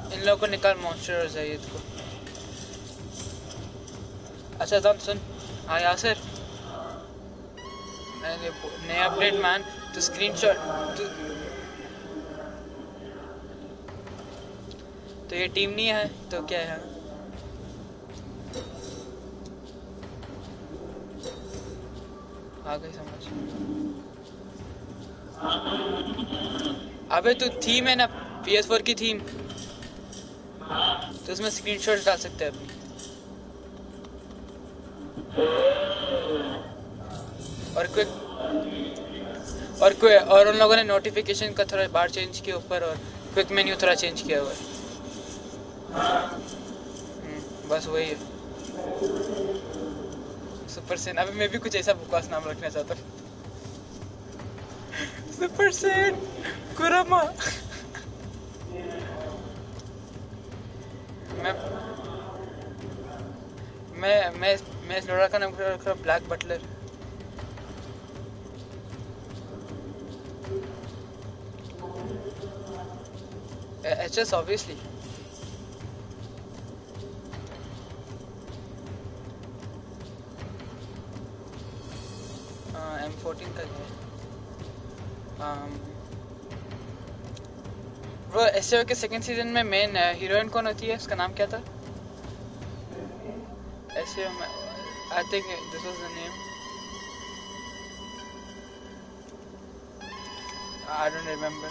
इन लोगों को निकाल, मॉन्स्टर और जहीद को। अच्छा तुम सुन, हाँ यासिर, मैंने नया अपडेट मैन, तो स्क्रीनशॉट तो ये टीम नहीं है तो क्या है? आ गई समझ। अबे तो थीम है ना PS4 की थीम, तो उसमें स्क्रीनशॉट डाल सकते हैं अपनी। और उन लोगों ने नोटिफिकेशन का थोड़ा बार चेंज किया ऊपर, और क्विक मेन्यू थोड़ा चेंज किया हुआ है। बस वही है। सुपर सेन, अभी मैं भी कुछ ऐसा बकवास नाम रखना चाहता हूँ। सुपर सेन कुरामा। मैं इस लोड़ा का नाम रख रहा हूँ black Buttler. HS obviously। M14 का है। वो SAO के सेकंड सीजन में मेन हीरोइन कौन होती है, उसका नाम क्या था? SAO में I think this was the name, I don't remember.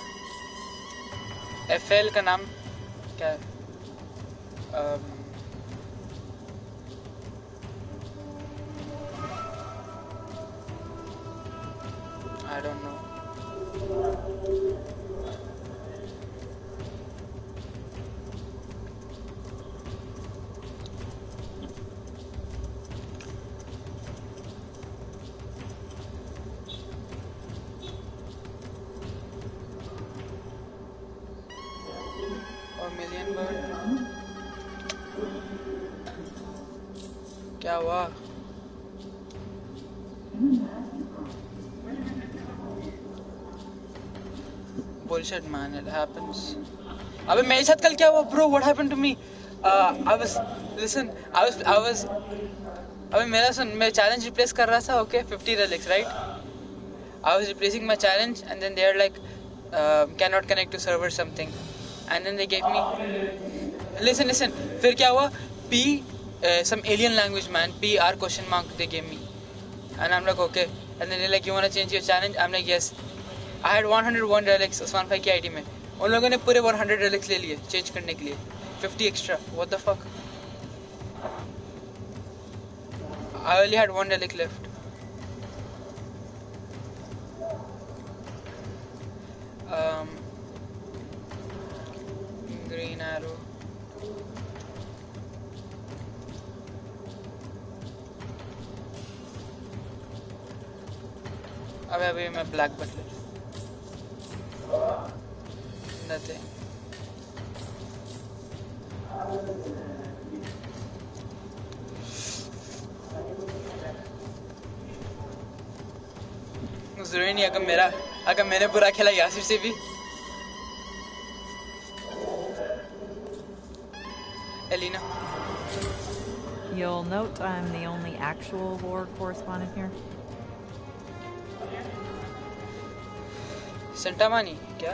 FL का नाम क्या है? I don't know. और मिलियन बर्ड क्या हुआ? Bullshit man, it happens. अबे मेरे साथ कल क्या हुआ bro? What happened to me? I was अबे मेरा सुन, मैं challenge replace कर रहा था, okay, 50 relics, right? I was replacing my challenge and then they are like cannot connect to server something, and then they gave me listen फिर क्या हुआ? Some alien language man, PR question mark they gave me, and I'm like okay, and then they're like you want to change your challenge? I'm like yes. I had 101 relics Usman भाई की ID में, उन लोगों ने पूरे 100 relics ले लिए change करने के लिए, 50 extra. What the fuck? I only had 1 relic left. Green arrow. अबे मैं ब्लैक बटलर। Nothing. जरूरी नहीं अगर मैंने बुरा खेला यासिर से भी। Elena. You'll note I'm the only actual war correspondent here. सेंटामानी क्या?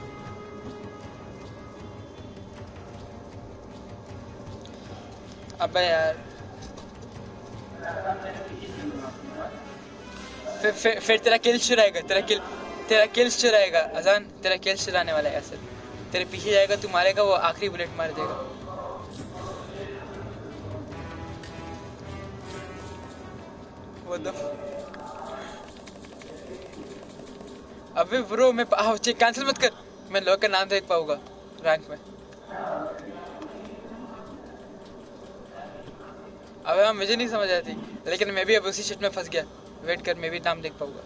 अबे यार फिर तेरा किल चुराएगा, तेरा किल चुराएगा अजान, तेरा किल चुराने वाला है यासिर, तेरे पीछे जाएगा, तू मारेगा, वो आखिरी बुलेट मार देगा। What the अबे ब्रो मैं कैंसिल मत कर, मैं लोग का नाम देख पाऊंगा रैंक में। अबे मुझे नहीं समझ आती, लेकिन मैं भी अब उसी शिट में फंस गया। वेट कर, मैं भी नाम देख पाऊंगा।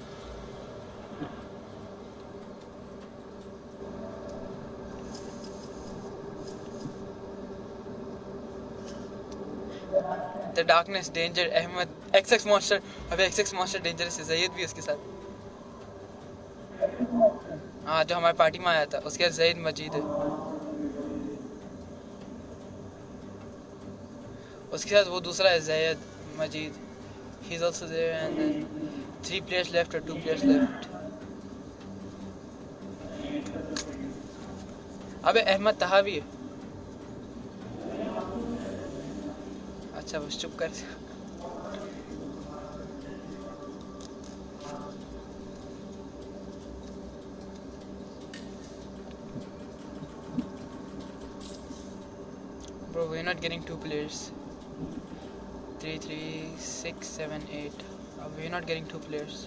The darkness danger Ahmed XX monster. अबे XX मॉन्स्टर डेंजरस है, जहीद भी उसके साथ। हाँ जो हमारी पार्टी में आया था, उसके बाद जहीद मजीद है। उसके साथ वो दूसरा है जैद मजीद, he is also there, and then 3 players left or 2 players left. अबे अहमद तहा भी है. अच्छा बस चुप कर. Bro, we're not getting 2 players. 3, 3, 6, 7, 8. We're not getting 2 players.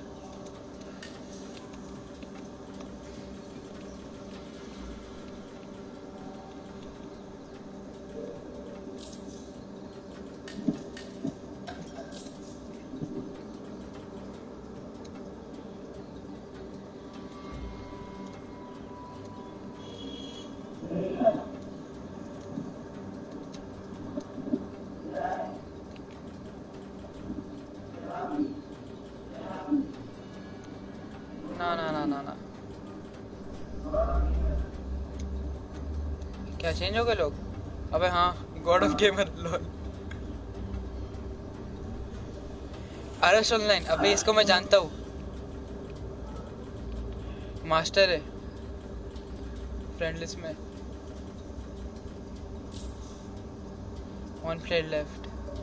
ना. क्या चेंज हो गए लोग? अबे हाँ, god of gamer lol. RS online, अबे इसको मैं जानता हूँ, मास्टर है फ्रेंड लिस्ट में. 1 player left.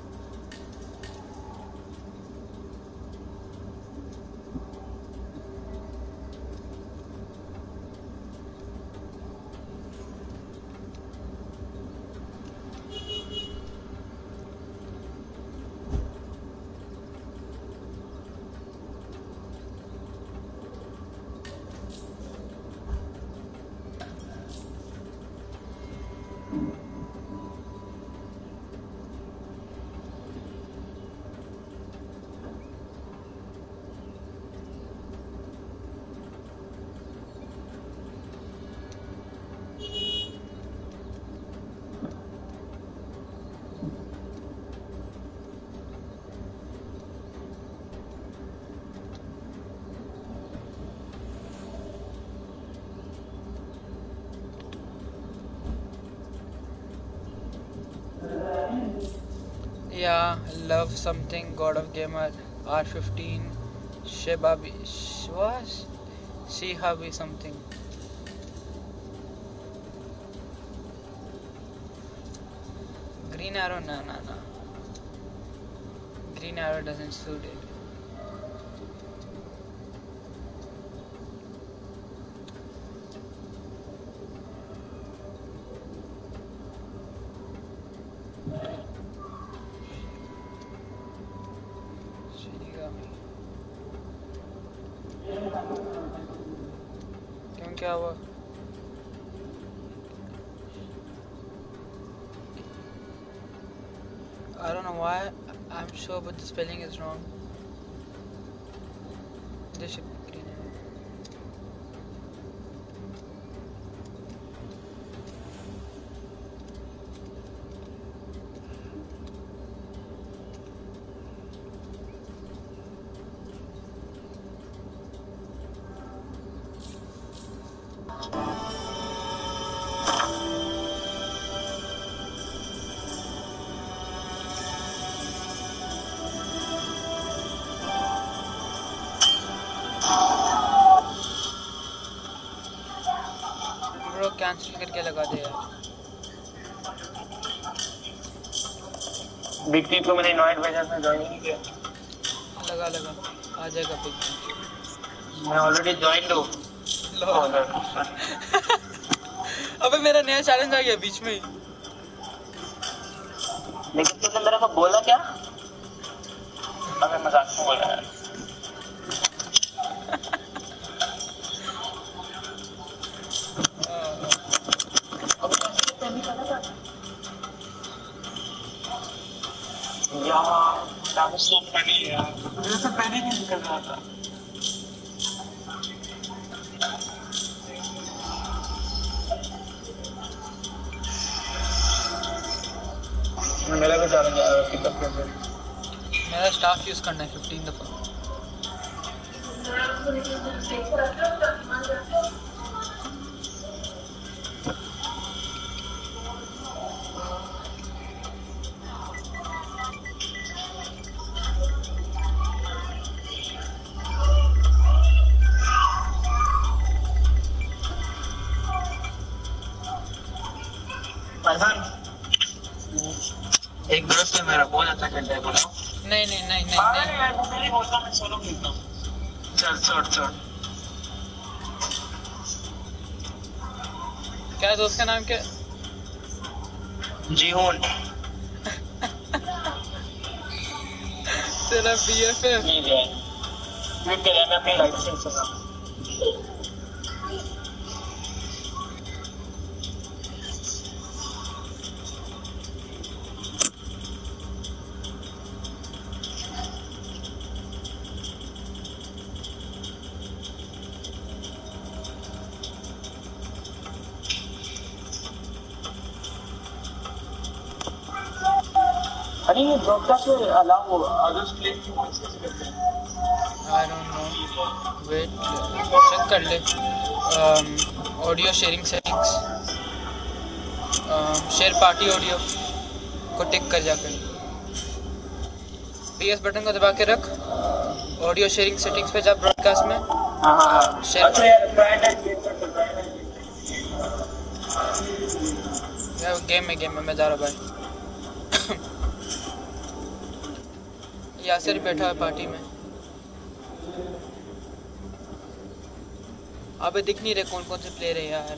Yeah, love something, God of Gamer, R15, Shebabi, what? Shihabi something. Green Arrow, no. Green Arrow doesn't suit it. क्यों, क्या हुआ? I don't know why. I'm sure, but the spelling is wrong. This should be green arrow. Bro cancel करके लगा दे यार. Big T को मैंने invite भेजा था, ज्वाइन नहीं किया. लगा आ जाएगा पिक. मैं ऑलरेडी ज्वाइन हूं. अबे मेरा नया चैलेंज आ गया बीच में ही. लेकिन तुमने मेरे को बोला क्या? अबे मजाक में बोला यार. यार that was so funny यार. मुझे तो पहले नहीं निकल रहा था. मेरा भी चैलेंज आया पिकअप करके. मेरा स्टाफ यूज करना है 15 दफा. फरहान एक दोस्त है मेरा बहुत अच्छा खेलता है बोला नहीं नहीं नहीं नहीं पागल है नहीं यार वो मेरी बोलता मैं सोलो खेलता हूँ चल छोड़ छोड़ क्या दोस्त का नाम क्या जीहोन तेरा BFF नहीं है मैं तेरे में अपनी लाइफ से चला अरे ये ब्रॉडकास्ट में अलाउ अदर्स प्लेइंग की वॉइस कैसे करते हैं I don't know wait check कर ले audio sharing settings share party audio को टिक कर जाकर PS बटन को दबा के रख ऑडियो शेयरिंग सेटिंग्स पे जा ब्रॉडकास्ट में हाँ शेयर अच्छा यार ब्रांड एंड गेम में मैं जा रहा भाई यासिर बैठा है पार्टी में अबे दिख नहीं रहे कौन कौन से प्लेयर है यार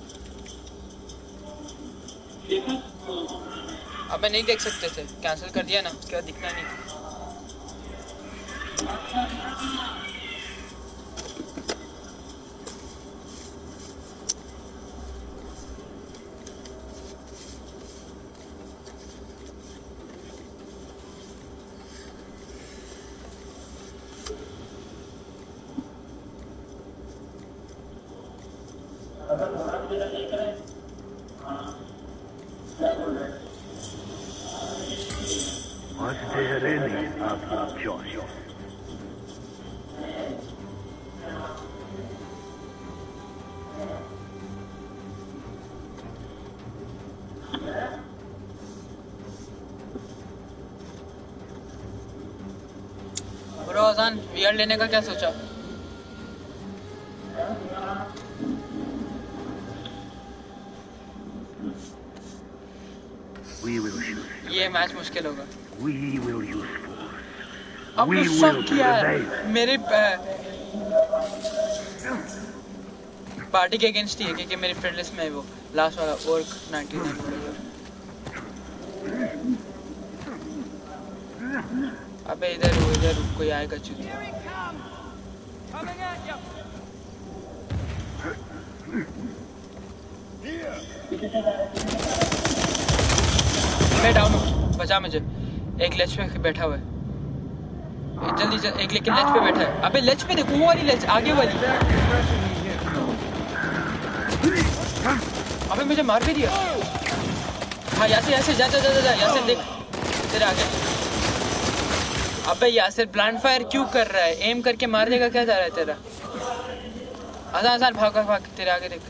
अबे नहीं देख सकते थे कैंसिल कर दिया ना उसके बाद दिखना नहीं Was there any other choice? Bro Azan VR लेने का क्या सोचा We will shoot. ये मैच मुश्किल होगा We will use force. अब We fuck will यार prevail. मेरे पार्टी के अगेंस्ट ही है क्योंकि मेरी फ्रेंड लिस्ट में है वो लास्ट वाला वर्क 99 अबे इधर कोई आएगा चुतिया मैं डाउन हूँ बचा मुझे एक लेच पे बैठा हुआ है जल्दी एक लेकिन लेच पे बैठा है अबे लेच पे देखो वो वाली लेच आगे वाली अबे मुझे मार भी दिया हाँ यासिर जा यासिर देख तेरे आगे अबे यासिर ब्लाइंड फायर क्यों कर रहा है एम करके मार देगा क्या जा रहा है तेरा आसान भाग तेरे आगे देख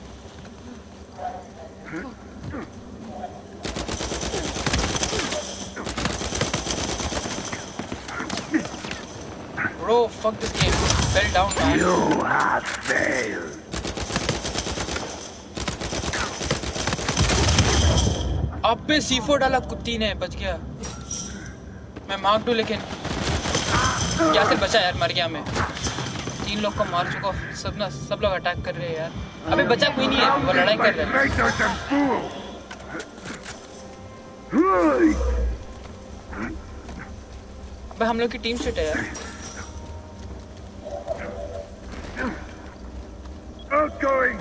Bro, fuck this game. Fell down, man. You have failed. अबे C4 डाला कुत्ती ने बच गया मैं मार्क दूं लेकिन क्या से बचा यार मर गया मैं 3 लोग को मार चुका सब लोग अटैक कर रहे हैं यार अबे बचा कोई नहीं है वो लड़ाई कर रहे हैं अबे हम लोग की टीम शिट है यार Outgoing.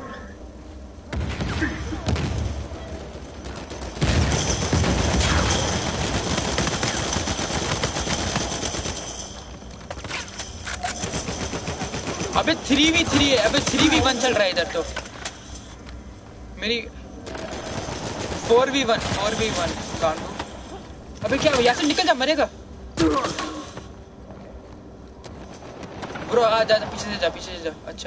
अबे 3v3 है अबे 3v1 चल रहा है इधर तो मेरी 4v1 गांडू अबे क्या यहाँ से निकल जा मरेगा ब्रो आ जा पीछे से जा अच्छा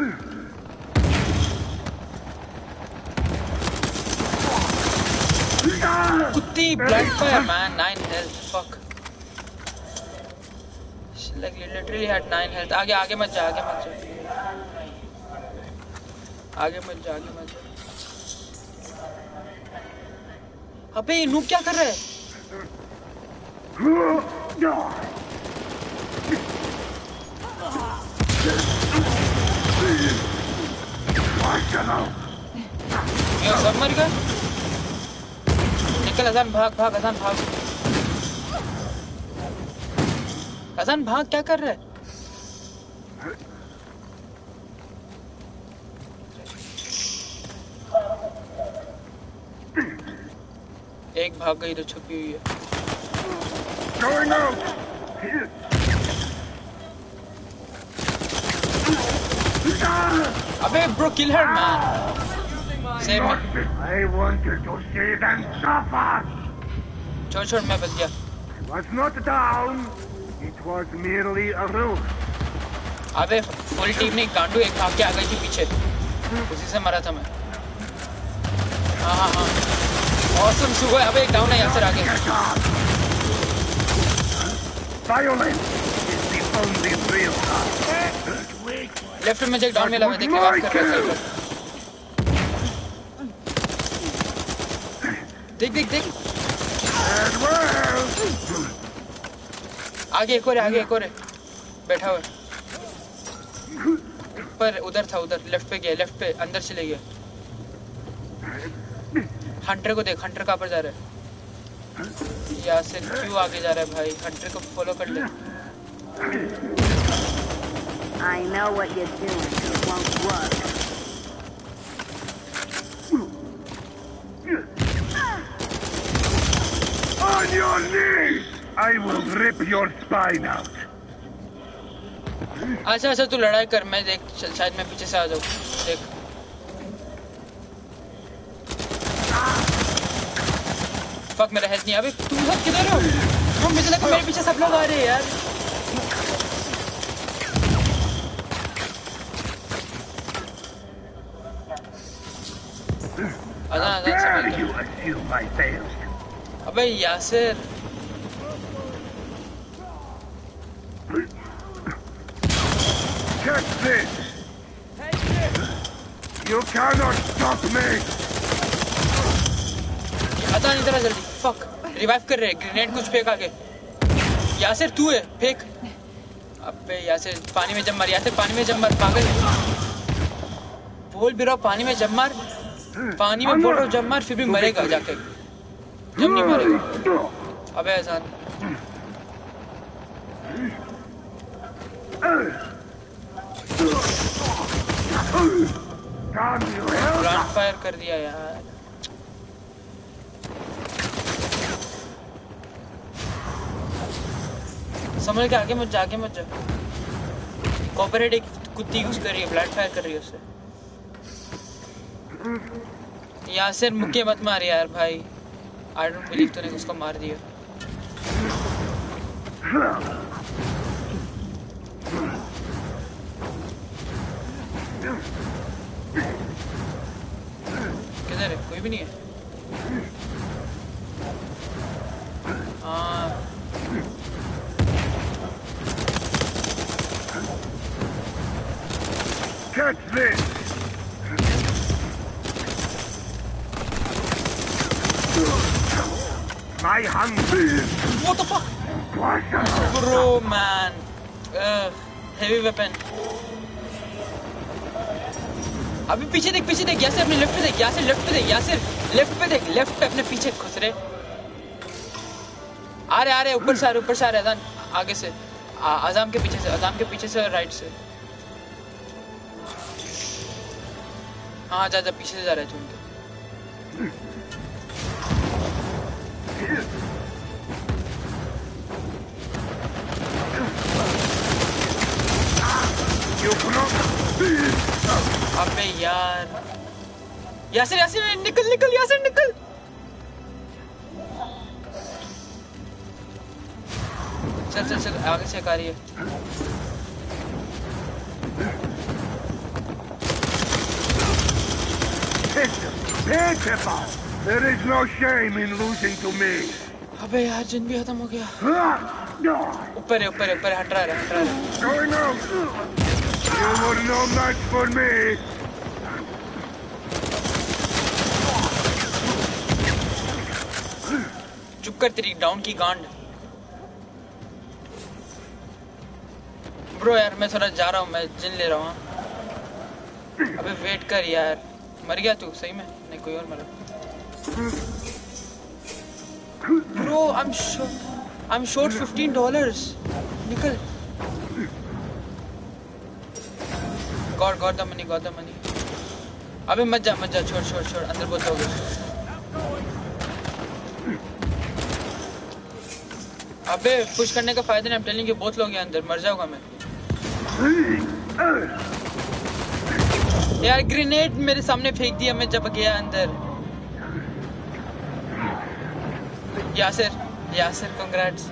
कुत्ती blood fire man 9 health fuck like literally had 9 health आगे मत जा अबे ये नूब क्या कर रहा है? ये सब मर गए? निकल अजान, भाग भाग अजान, भाग अजान, भाग, क्या कर रहा है? एक भाग गई तो छुपी हुई है। अबे bro, kill her man, save me. I wanted to see them suffer. छोड़ छोड़, मैं बच गया। It was not down. It was merely a roof. अबे पूरी टीम ने गांडू एक भाग के आ गई थी पीछे, उसी से मरा था मैं। हाँ हाँ हाँ, ऑसम शुगर। अबे एक डाउन है यहाँ से आगे। Violence is the only real path. Left में एक डाउन मिला, मैं देख रिवाइव कर रहा था। देख देख देख, आगे एक और है, आगे एक और है बैठा हुआ। ऊपर उधर था, उधर लेफ्ट पे गया, लेफ्ट पे अंदर चले गया। हंटर को देख, हंटर कहाँ पर जा रहा है? यहाँ से क्यों आगे जा रहा है भाई? हंटर को फॉलो कर ले। I know what you're doing. It won't work. On your knees! I will rip your spine out. अच्छा अच्छा, तू लड़ाई कर, मैं देख शायद मैं पीछे से आ जाऊँ। देख फक, मेरा हेल्थ नहीं। अबे तुम सब किधर हो? मुझे लगा मेरे पीछे सब लोग आ रहे हैं यार। अजान अजान समझ You assume I failed. अबे Yasir, Catch this! You cannot stop me! अजान इधर आ जल्दी। फक, रिवाइव कर रहे, ग्रेनेड कुछ फेंक आगे। यासिर तू है, फेंक। अबे यासिर पानी में जम मार, यासिर पानी में जम मार, पागल। बोल भी रहा पानी में जम मार, पानी में बोल रहा जम मार, फिर भी मरेगा जाके। जम नहीं मरेगा। अबे अजान, ब्लास्ट फायर कर दिया यार। समझ के आगे मत जा, आगे मत जा। कॉपरेट एक कुत्ती यूज कर रही है, ब्लास्ट फायर कर रही है उससे। यासिर मुक्के मत मार यार भाई। आई डोंट बिलीव तूने उसको मार दिया। किधर है? कोई भी नहीं है। हाँ Catch this! My hunger! What the fuck? Bro man, heavy weapon. अभी पीछे देख, पीछे देख, यासिर अपने लेफ्ट पे देख, यासिर लेफ्ट पे देख, यासिर लेफ्ट पे देख, लेफ्ट पे अपने पीछे घुस रहे। आ रहे ऊपर से आ रहे, ऊपर से आ रहे। अजान आगे से, अजाम के पीछे से, अजाम के पीछे से, राइट से। हाँ जा जा, पीछे से जा रहे हैं उनके। अबे यार, यासिर यासिर निकल निकल, यासिर निकल। चल चल चल, आगे से आ रही है। There is no shame in losing to me. अबे यार, जिन भी खत्म हो गया। ऊपर है, ऊपर है, ऊपर हट रहा है, हट रहा है। Going out. You were no match for me. कर तेरी डाउन की गांड। ब्रो यार मैं थोड़ा जा रहा हूँ, मैं जिन ले रहा हूँ। अबे वेट कर यार, मर गया तू सही में? नहीं कोई और मरा। Bro I am short $15। निकल। Got the money. अबे मत जा छोड़ अंदर बहुत लोग हैं। अबे पुश करने का फायदा नहीं, I'm telling you बहुत लोग हैं अंदर, मर जाऊंगा मैं। यार ग्रेनेड मेरे सामने फेंक दिया मैं जब गया अंदर। यासिर congrats।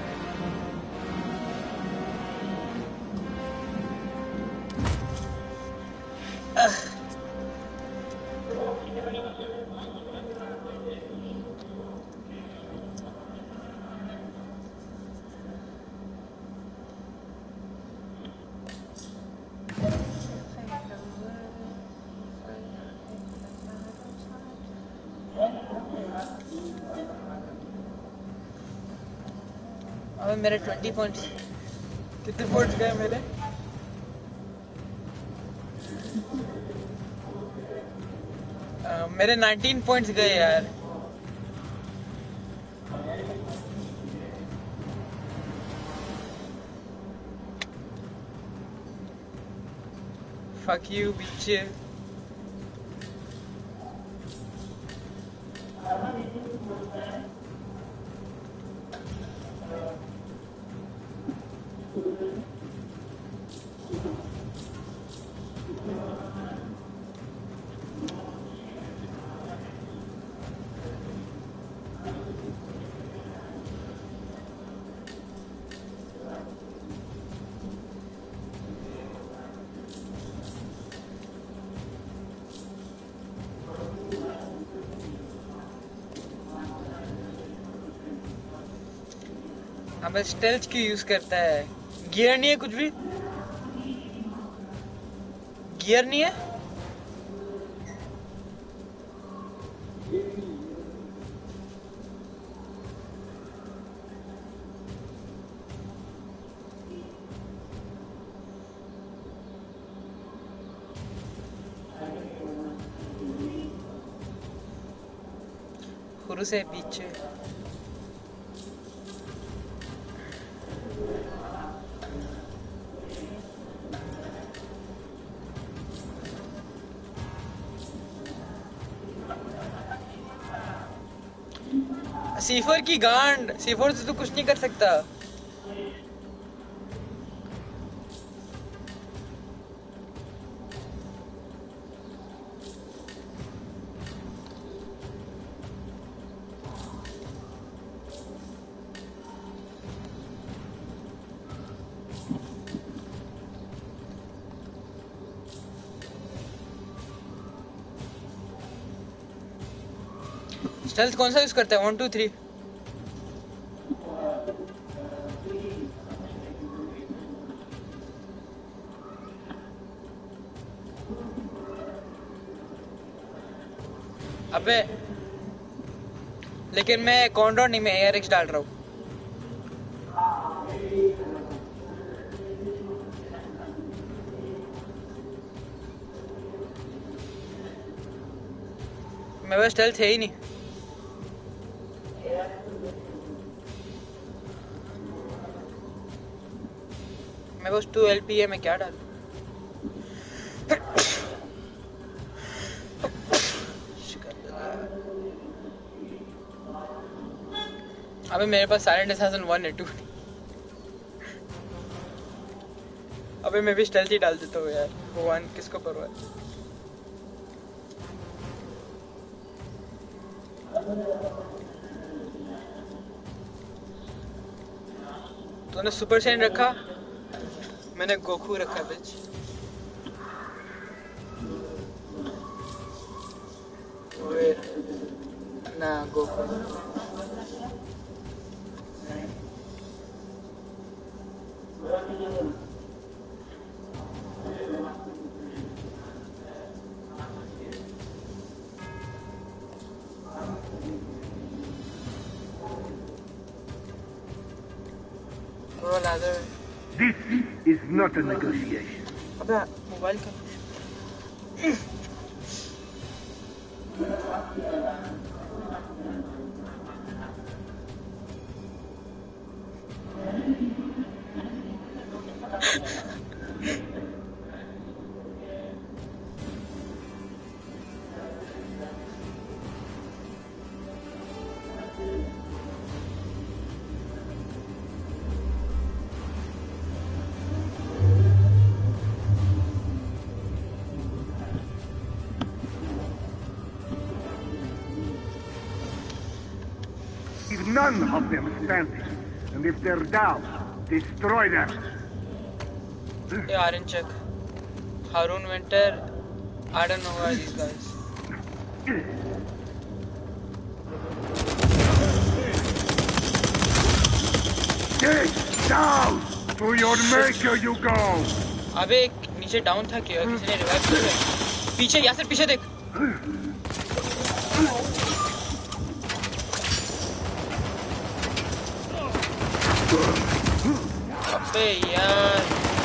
अबे मेरे 20 पॉइंट्स, कितने पॉइंट्स गए मेरे? मेरे 19 पॉइंट्स गए यार। Fuck you bitch। अबे स्टेल्थ क्यों यूज करता है? गियर नहीं है कुछ भी? गियर नहीं है? खुरू से पीछे सीफर की गांड, सीफर से तो कुछ नहीं कर सकता। स्टेल्थ कौन सा यूज करता है? 1 2 3। अबे लेकिन मैं कॉन्डोर नहीं, मैं एयरएक्स डाल रहा हूँ। मेरे पास स्टेल्थ है ही नहीं। मेरे पास 2 LP है, मैं क्या डालूं? अबे मेरे पास साइलेंट असैसिन 1 है 2। अबे मैं भी स्टेल्थ ही डाल देता हूँ यार, 1 किसको परवाह है। तूने सुपर सैन रखा, मैंने गोकू रखा बिच। ना गोकू। लादर This is not a negotiation. अबे मोबाइल का Leave none of them standing. And if they're down, destroy them. ये Aryan check Haroon winter I don't know who are these guys Get down! To your maker you go! अबे एक नीचे down था क्या किसी ने रिवाइव किया पीछे यासिर पीछे देख अबे यार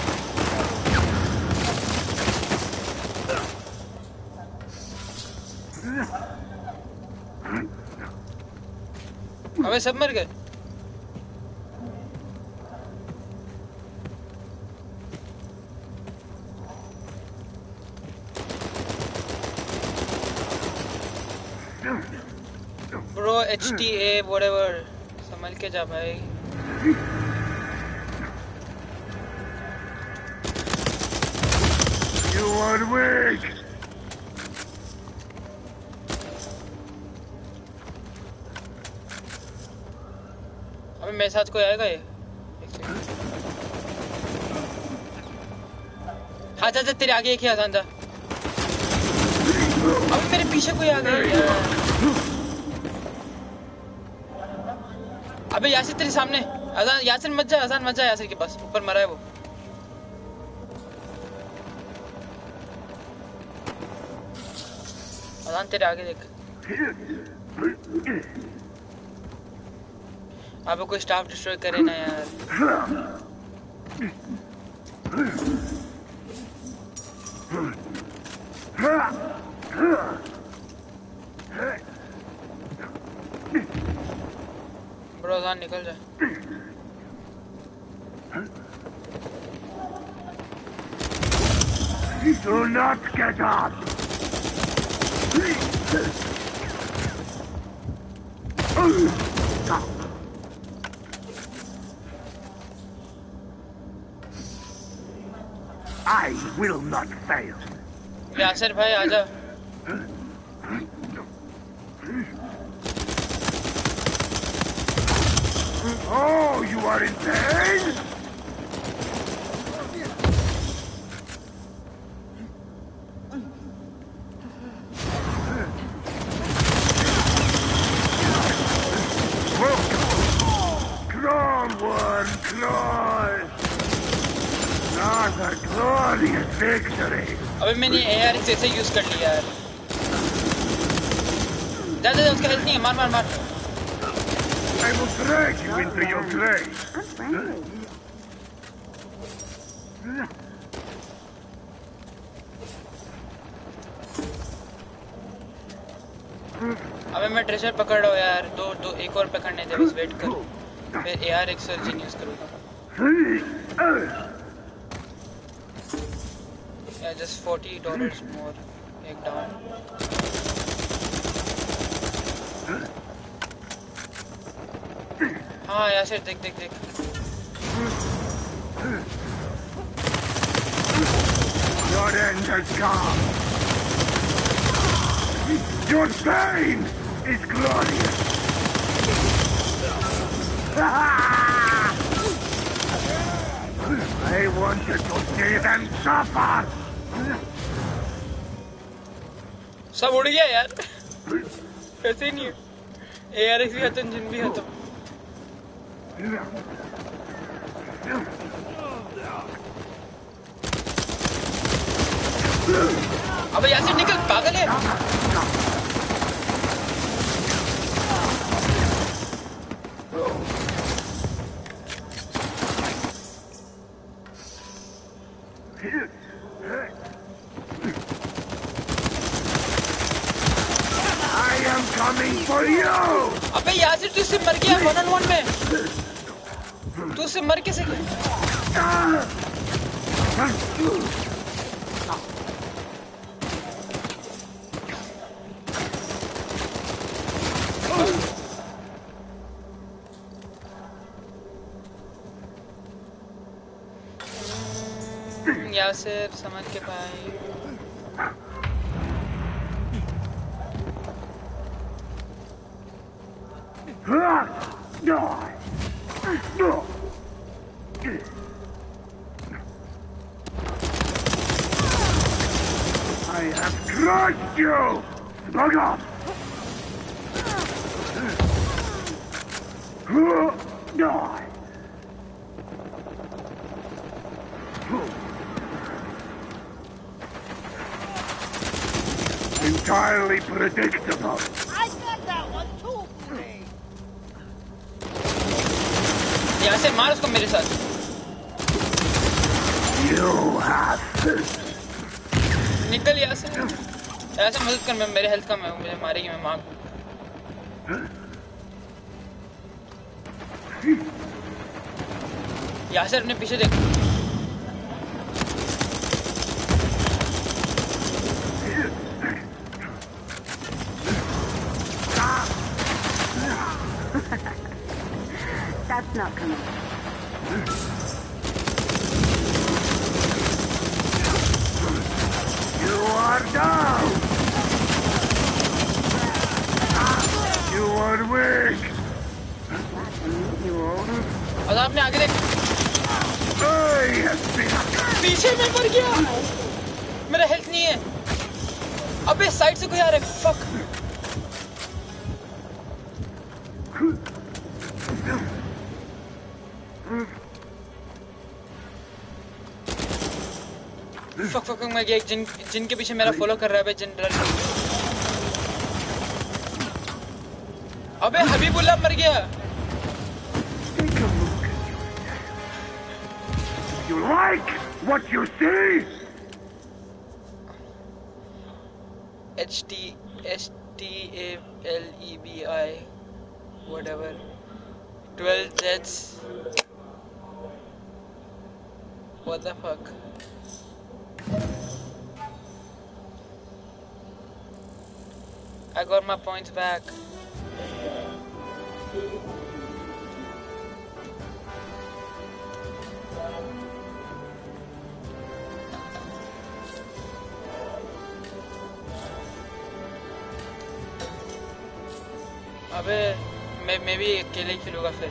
अबे सब मर गए ब्रो HTA whatever संभल के जा भाई You are weak! अबे मेरे साथ कोई आएगा ये हाँ चाचा तेरे आगे एक ही आसान था अबे मेरे पीछे कोई आ गया यार अबे यासिर तेरे सामने आसान यासिर मत जा आसान मत जा यासिर के पास ऊपर मरा है वो आसान तेरे आगे देख अबे कोई स्टाफ डिस्ट्रॉय करे ना यार ब्रो आसान निकल जा Do not get up! I will not fail. Yasir भाई आजा Oh, you are in pain? Crawl, one, crawl! Another glorious victory! अबे मैंने AR ऐसे यूज कर लिया यार जा जा उसका हेल्थ नहीं है मार मार मार I will drag you into your grave. I'm friendly. अबे मैं ट्रेजर पकड़ रहा हूँ यार दो एक और पकड़ने दे बस वेट कर फिर AR एक सर्जन यूज करूँगा या जस्ट $40 मोर एक डाउन हाँ यासिर देख देख देख Your end has come. Your pain is glorious. I wanted to see them suffer. सब उड़ गया यार ऐसे ही नहीं है ARX भी खत्म जिन भी खत्म अबे यासिर निकल पागल है for you! अबे यासिर तू इससे मर गया 1-on-1 में. तू इससे मर कैसे गया? यासिर समझ के भाई. I have crushed you! Slug off! Die! Entirely predictable. I got that one too, me. Yasir मार उसको मेरे साथ. You have... निकल यासिर. यासिर मदद कर, मैं मेरे हेल्थ कम है, मुझे मारेगी, मैं मार. यासिर अपने पीछे देख. That's not coming. You are down! You are weak! You old? और आपने आगे देख. I have been... पीछे में मर गया. मेरा हेल्थ नहीं है. अबे साइड से कोई आ रहा है. फक. फक मैं गया. जिन के पीछे मेरा फॉलो कर रहा है. जिन रन. अबे हबीबुल्लाह मर गया. Take a look at yourself. You like what you see? HTSTALEBI whatever 12 Jets. What the fuck? I got my points back. अबे मैं भी अकेले ही खेलूंगा फिर.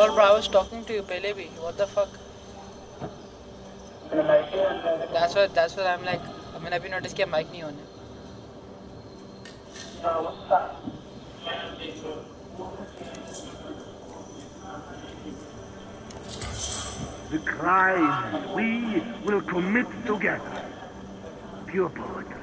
Lol, bro, I was talking to you पहले भी. What the fuck? That's what I'm like. मैंने अभी notice किया mic नहीं on है. The crimes we will commit together. Pure poetry.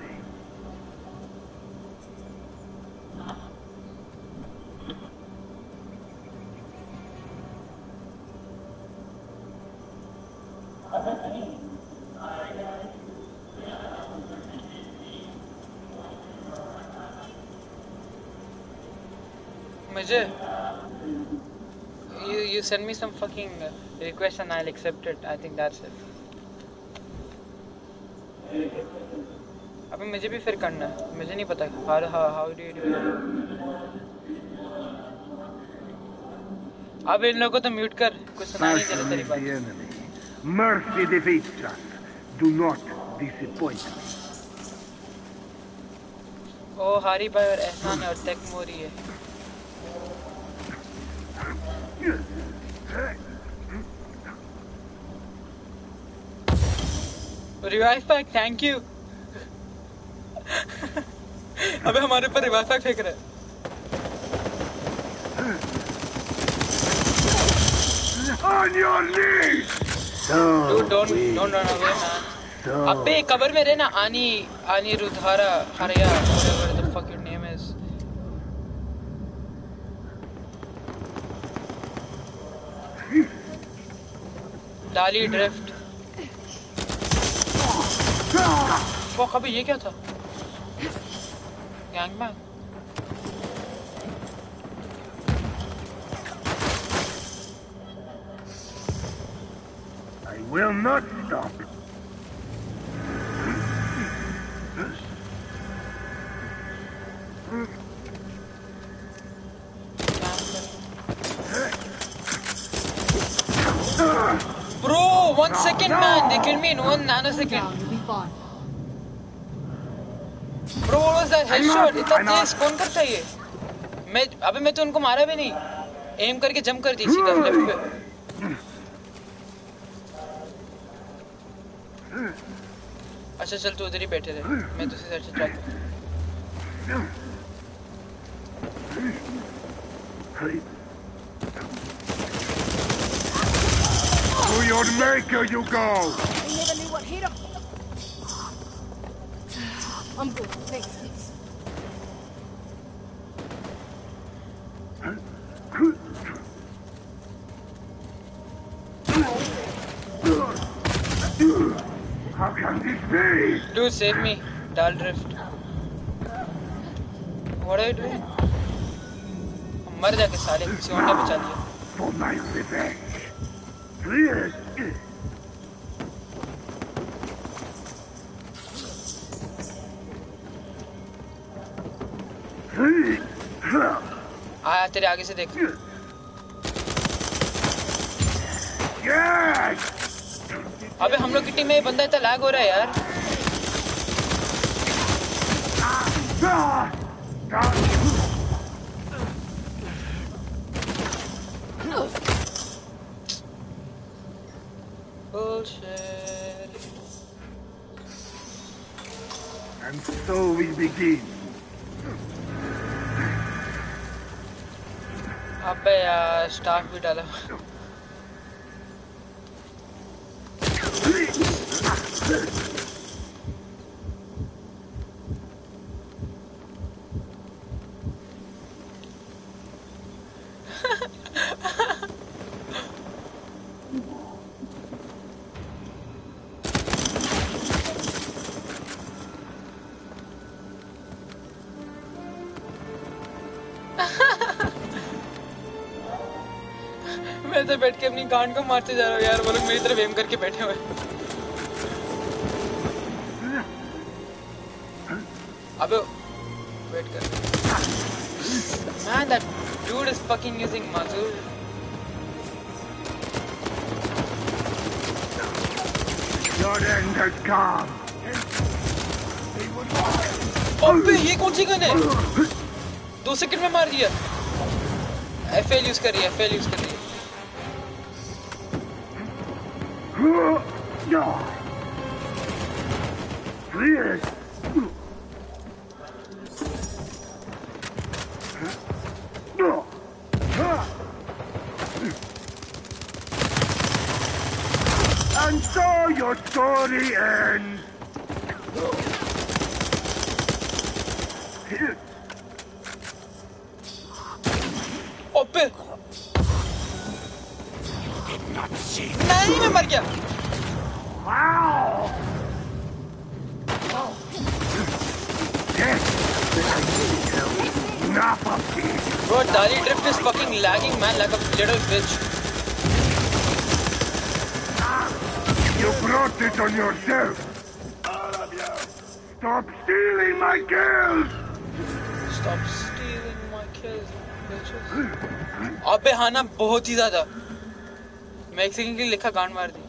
मुझे you send me some fucking request and I'll accept it. I think that's it. अबे मुझे भी फिर करना है. मुझे नहीं पता how do you do it? अब इन लोगों को तो म्यूट कर. कुछ सुना नहीं दे रहा तेरी बात. Mercy defeats us. Do not disappoint me. ओ हारी भाई और एहसान है और टेक मोरी है. Revive pack, thank you. अबे हमारे ऊपर रिवाइव पैक फेंक रहे. On your knees. Dude, don't run away, man. अबे कवर में रहना. आनी रुधारा हरिया whatever the fuck your name is. डाली ड्रिफ्ट. फक, अबे ये क्या था? Gangman. I will not stop. Bro, 1 second, man. They killed me in 1 nanosecond. You'll be fine. Bro, what was that headshot? इतना तेज कौन करता है ये? मैं तो उनको मारा भी नहीं. एम करके जंप कर दी सीधा लेफ्ट पे. अच्छा चल तू उधर ही बैठे रहे. मैं दूसरी साइड से ट्राई करता हूँ. To your maker you go! They never knew what hit him. I'm good. Thanks. How can this be? Dude, save me. Dal drift. What are you doing? मर जाके साले किसी और ने बचा लिया. For my revenge. आया तेरे आगे से देख. अबे हम लोग की टीम में ये बंदा इतना लैग हो रहा है यार. Bullshit. And so we begin. अबे यार स्टाफ भी डाला. मैं तो बैठ के अपनी गांड को मारते जा रहा हूँ यार. वो लोग मेरी तरफ एम करके बैठे हुए. अबे वेट कर. Man, that dude is fucking using Mazur. Your end has come. अबे ये कौन सी गन है? 2 सेकंड में मार दिया. FL यूज कर रही है. And so your story ends. ओपे नहीं मैं मर गया Wow! Yes, enough of this. bro Dali drift is fucking lagging man like a little bitch You brought it on yourself. Stop stealing my kills. stop stealing my kills bitches अबे हाँ ना बहुत ही ज्यादा मैं एक सेकंड के लिए लिखा गांड मार दी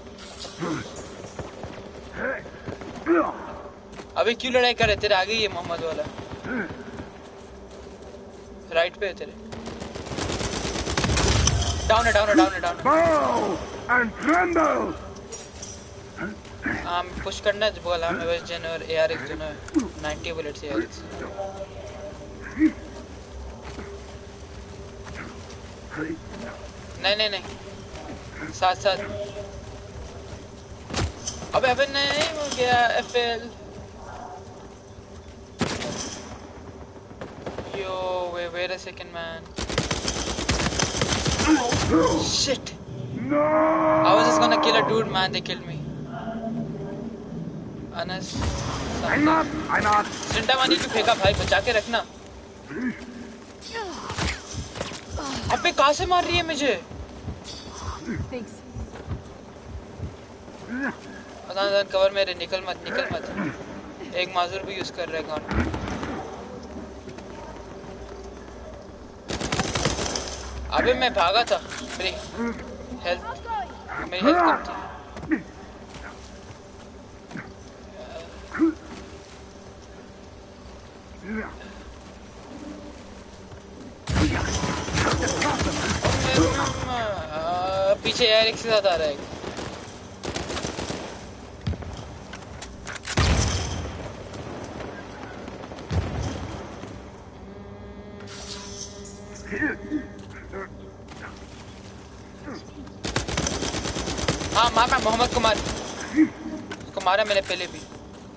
अबे क्यों लड़ाई कर रहे तेरे आगे ही है मोहम्मद वाला राइट पे है तेरे डाउन है डाउन है डाउन है डाउन है Bow and tremble. पुश करना है बोला हमें वेस्ट जन और एआरएक्स दोनों 90 बुलेट्स एआरएक्स नहीं नहीं नहीं साथ साथ अबे अबे नहीं हो गया FL yo wait a second man shit No. I was just gonna kill a dude man they killed me Anas I'm not. Chintamani क्यों फेंका भाई बचा के रखना अबे कहाँ से मार रही है मुझे Thanks. अजान कवर मेरे निकल मत एक माजूर भी यूज कर रहा है गन अबे मैं भागा था मेरी हेल्थ कम थी पीछे यार एक से साथ आ रहा है हाँ मार मोहम्मद कुमार उसको मारा मैंने पहले भी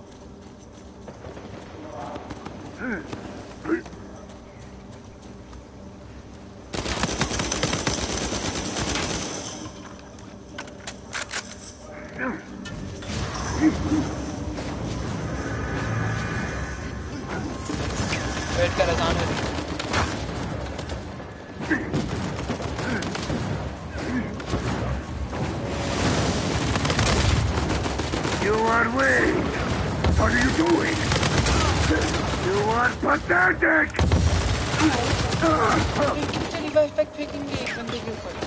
वेट कर अजान हो रही You are weak. What are you doing? You are pathetic. कितने रिवाइव पैक फेंकेंगे एक बंदे के ऊपर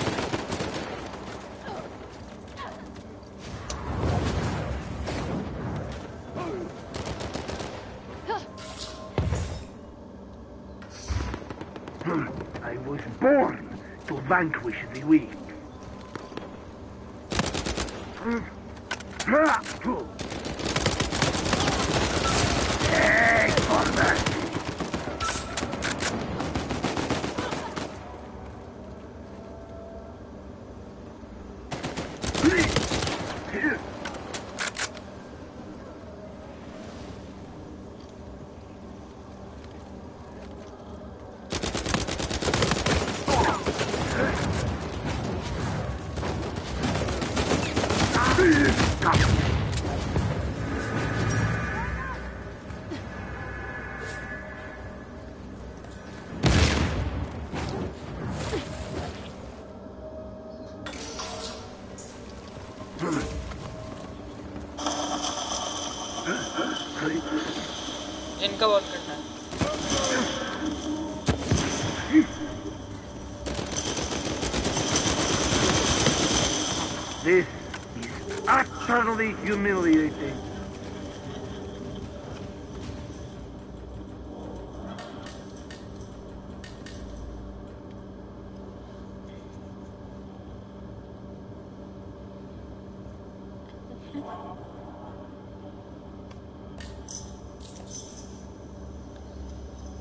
I was born to vanquish the weak. Hey, for mercy. इनका वॉल करना है This is utterly humiliating.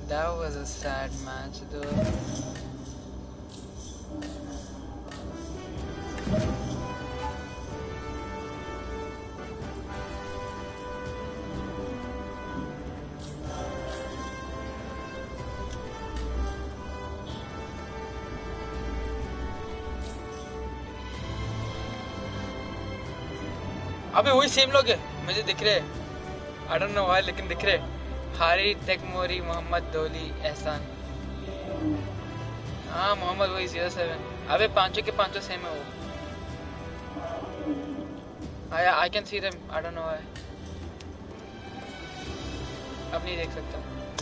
That was a sad match though. अबे वही सेम लोग है मुझे दिख रहे हैं I don't know why लेकिन दिख रहे हारी टेकमोरी मोहम्मद दोली एहसान हाँ मोहम्मद वही 07 अबे पांचों के पांचों सेम है वो I can see them I don't know why अब नहीं देख सकता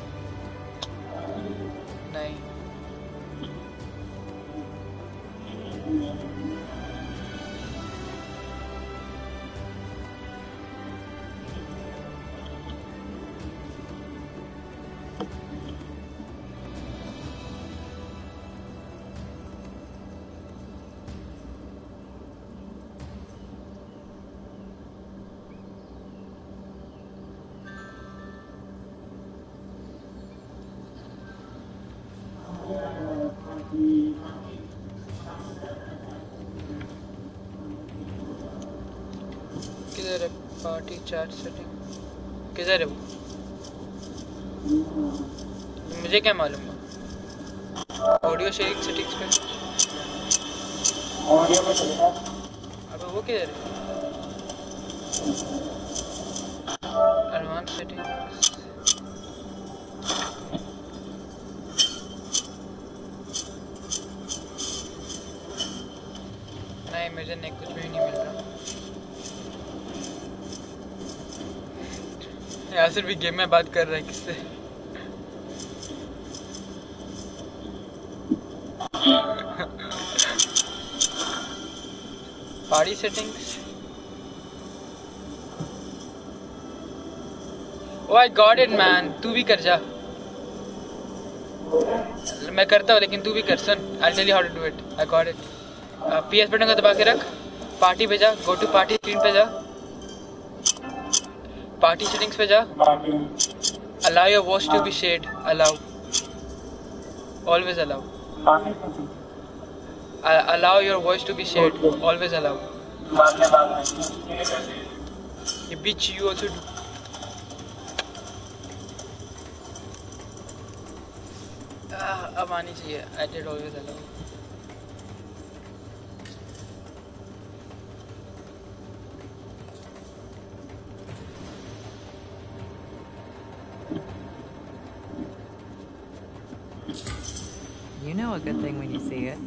नहीं किधर है पार्टी चैट सेटिंग किधर है वो मुझे क्या मालूम है ऑडियो शेयरिंग सेटिंग्स पे ऑडियो में चलेगा अबे वो किधर है एडवांस सेटिंग्स नहीं मुझे नहीं कुछ भी नहीं मिल रहा यासिर भी गेम में बात कर रहा है किससे party settings oh I got it man तू भी कर जा मैं करता हूँ लेकिन तू भी कर सुन I tell you how to do it I got it PS button को दबा के रख पार्टी पे जा गो टू पार्टी स्क्रीन पे जा पार्टी सेटिंग्स पे जा allow your voice to be shared allow always allow allow your voice to be shared always allow ये bitch you also do अब आनी चाहिए I did always allow You know a good thing when you see it.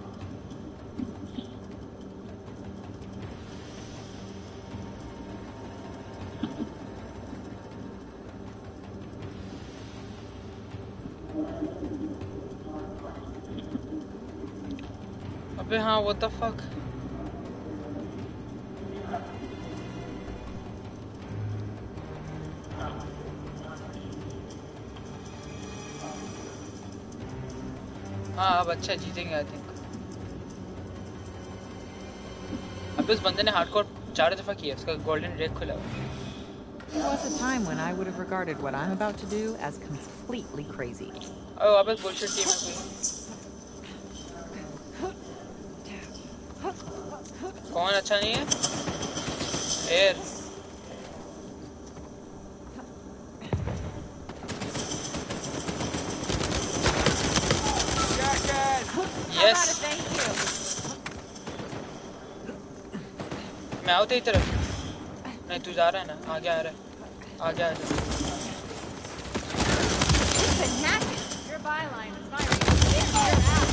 अबे हाँ what the fuck हाँ अब अच्छा जीतेंगे आई थिंक अब इस बंदे ने हार्डकोर 4 दफा किया उसका गोल्डन रेक खुला हुआ There was a time when I would have regarded what I'm about to do as completely crazy. अब वापस बुलशिट टीम है कोई कौन अच्छा नहीं है एयर यस मैं आऊँ तेरी तरफ नहीं तू जा रहा है ना आगे आ रहा है आगे आ जा Your byline is firing. Get her out.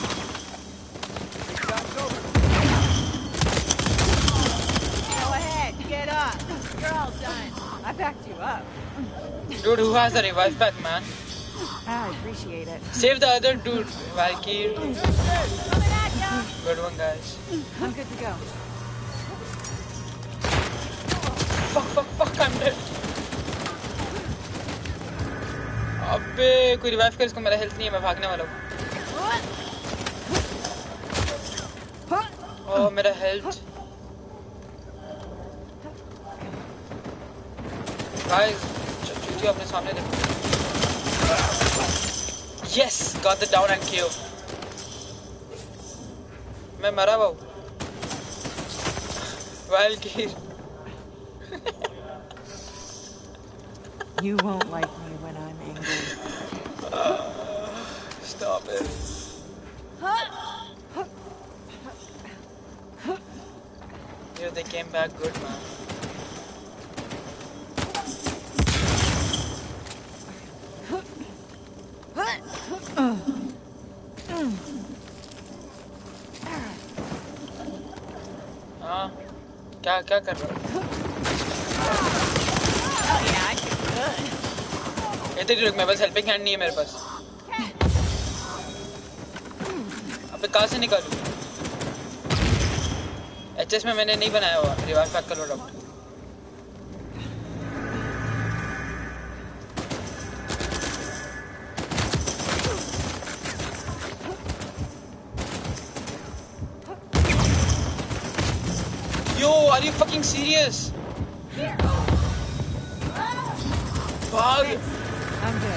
Go ahead, get up. You're all done. I backed you up. dude who has a revive pack man I appreciate it. save the other dude Valkyrie Coming at ya. good one guys I'm good to go. fuck I'm dead अबे कोई revive कर इसको मेरा health नहीं है मैं भागने वाला हूँ ओह मेरा हेल्थ गाइस चूतिया अपने सामने देखो Yes, got the down and KO. मैं मरा हुआ हूँ. Wild gear. You won't like me when I'm angry. Stop it. Yeah, they came back good, man. हाँ, क्या क्या कर रहा है? इतनी रुक, मेरे पास हेल्पिंग हैंड नहीं है मेरे पास. अबे कहाँ से निकालूं? एचएस में मैंने नहीं बनाया हुआ रिवाइव पैक का loadout. Yo, are you fucking serious? Bug. I'm good.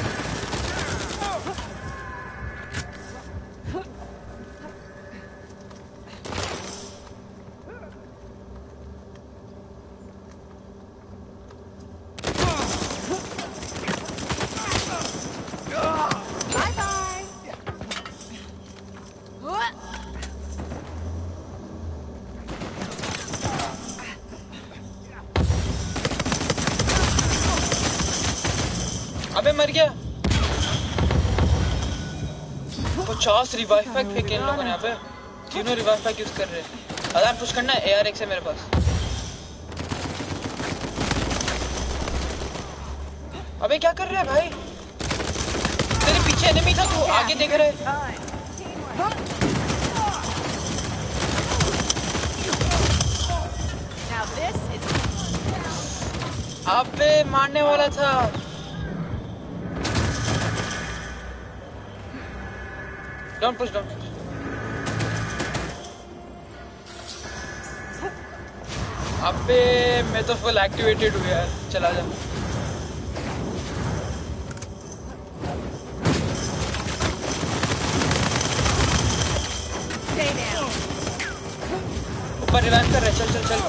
अबे मर गया. 50 रिवाइव पैक फेंके इन लोगों ने. अबे तीनों रिवाइव पैक यूज कर रहे हैं. अदान पुश करना है. AR-X है मेरे पास. अबे क्या कर रहे हैं भाई? तेरे पीछे एनिमी था, तू आगे देख रहा है. Now this is अबे मारने वाला था. Don't push, don't push. अबे मैं तो फुल एक्टिवेटेड हूँ यार. चला जा. stay down. ऊपर रिवाइव कर रहे. चल चल चल.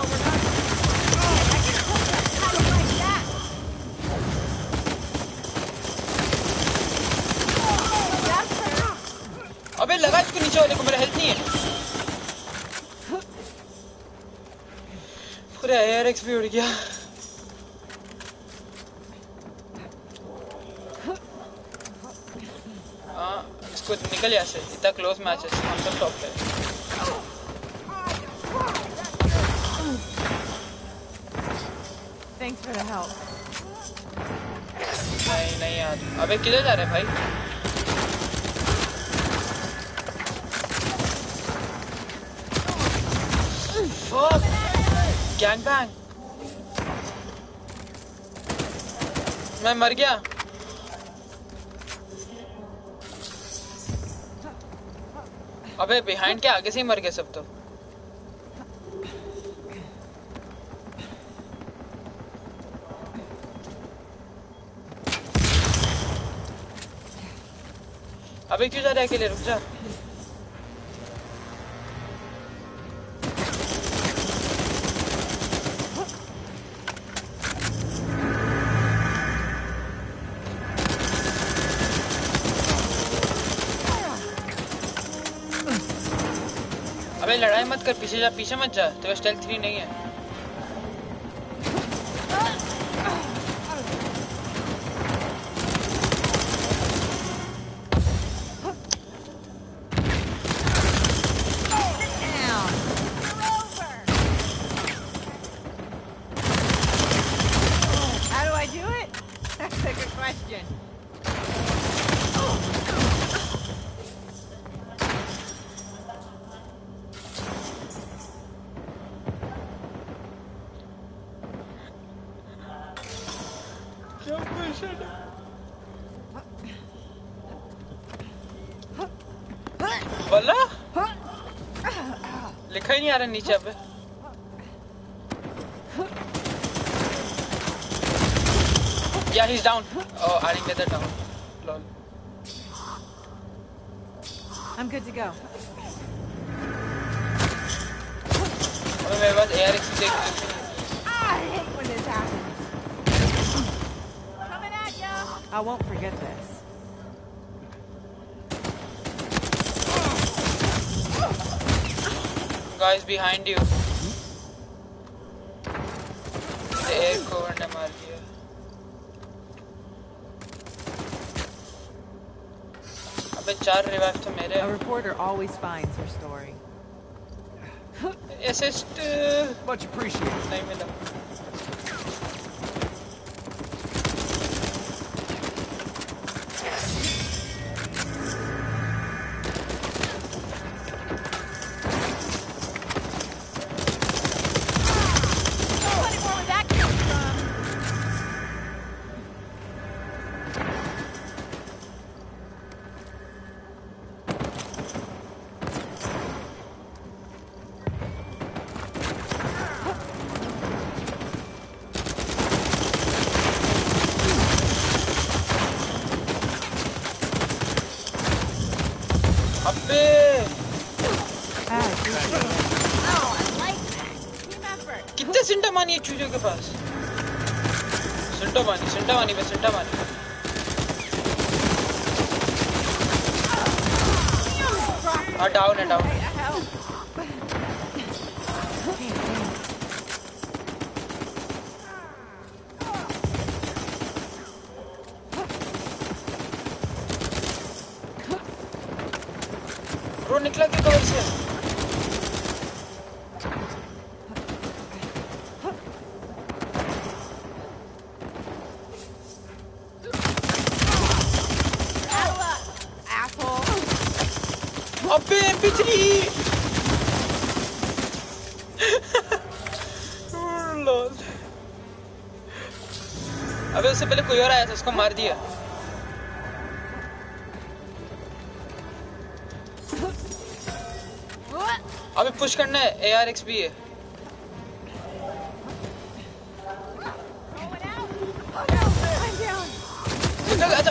अबे लगा इसको नीचे वाले को. मेरा हेल्थ नहीं है. पूरा AR-X भी उड़ गया. हाँ, इसको निकल यहाँ से. इतना क्लोज मैच है. हम सब टॉप पे. Thanks for the help. नहीं नहीं यार. अबे किधर जा रहे हैं भाई? Fuck! Gangbang! मैं मर गया. अबे बिहाइंड के आगे से ही मर गए सब तो. अबे क्यों जा रहा है अकेले? रुक जा. अबे लड़ाई मत कर. पीछे जा. पीछे मत जा. तो स्टेल्थ 3 नहीं है. How do I do it? That's a good question. वल्ला लिखा ही नहीं आ रहा नीचे. अबे yeah, he's down. Oh, I didn't get that down. Lol. I'm good to go. अबे मेरे पास ARX देख I hate when this happens. Coming at ya! I won't forget this. guys behind you. एक cover ने मार दिया. अबे 4 revive तो मेरे. A reporter always finds her story. Assist. Much appreciated. नहीं मिला. Plenty more where that came from. अबे I appreciate it. Oh, I like that. Team effort. कितने सिंटा मानी है चूजे के पास? सिंटा मानी पे सिंटा मानी. हाँ डाउन है डाउन. Help. ब्रो निकला क्या कवर से? Battle up, asshole. अबे MP3. लॉल. अबे उससे पहले कोई और आया था उसको मार दिया. What? अबे पुश करना है. ARX भी है. Rolling out. Oh no, I'm down. निकल आजा.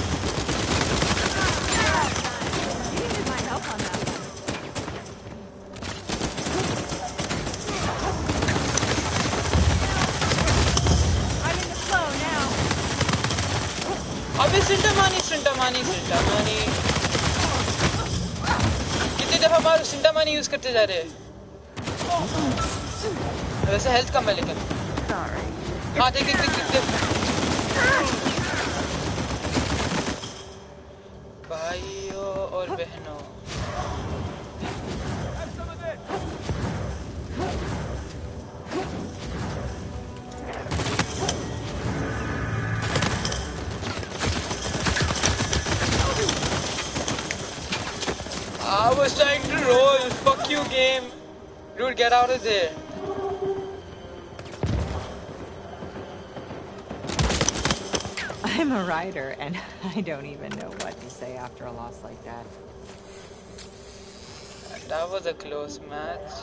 You needed my help on that one. I'm in the flow now. अबे सिंटा मानी. कितनी दफा मार सिंटा मानी यूज करते जा रहे हैं. वैसे हेल्थ कम है लेकिन. Sorry. हाँ देख. भाइयों और बहनों. I was trying to roll. Fuck you, game. Dude, get out of there. I'm a writer, and I don't even know what to say after a loss like that. That was a close match.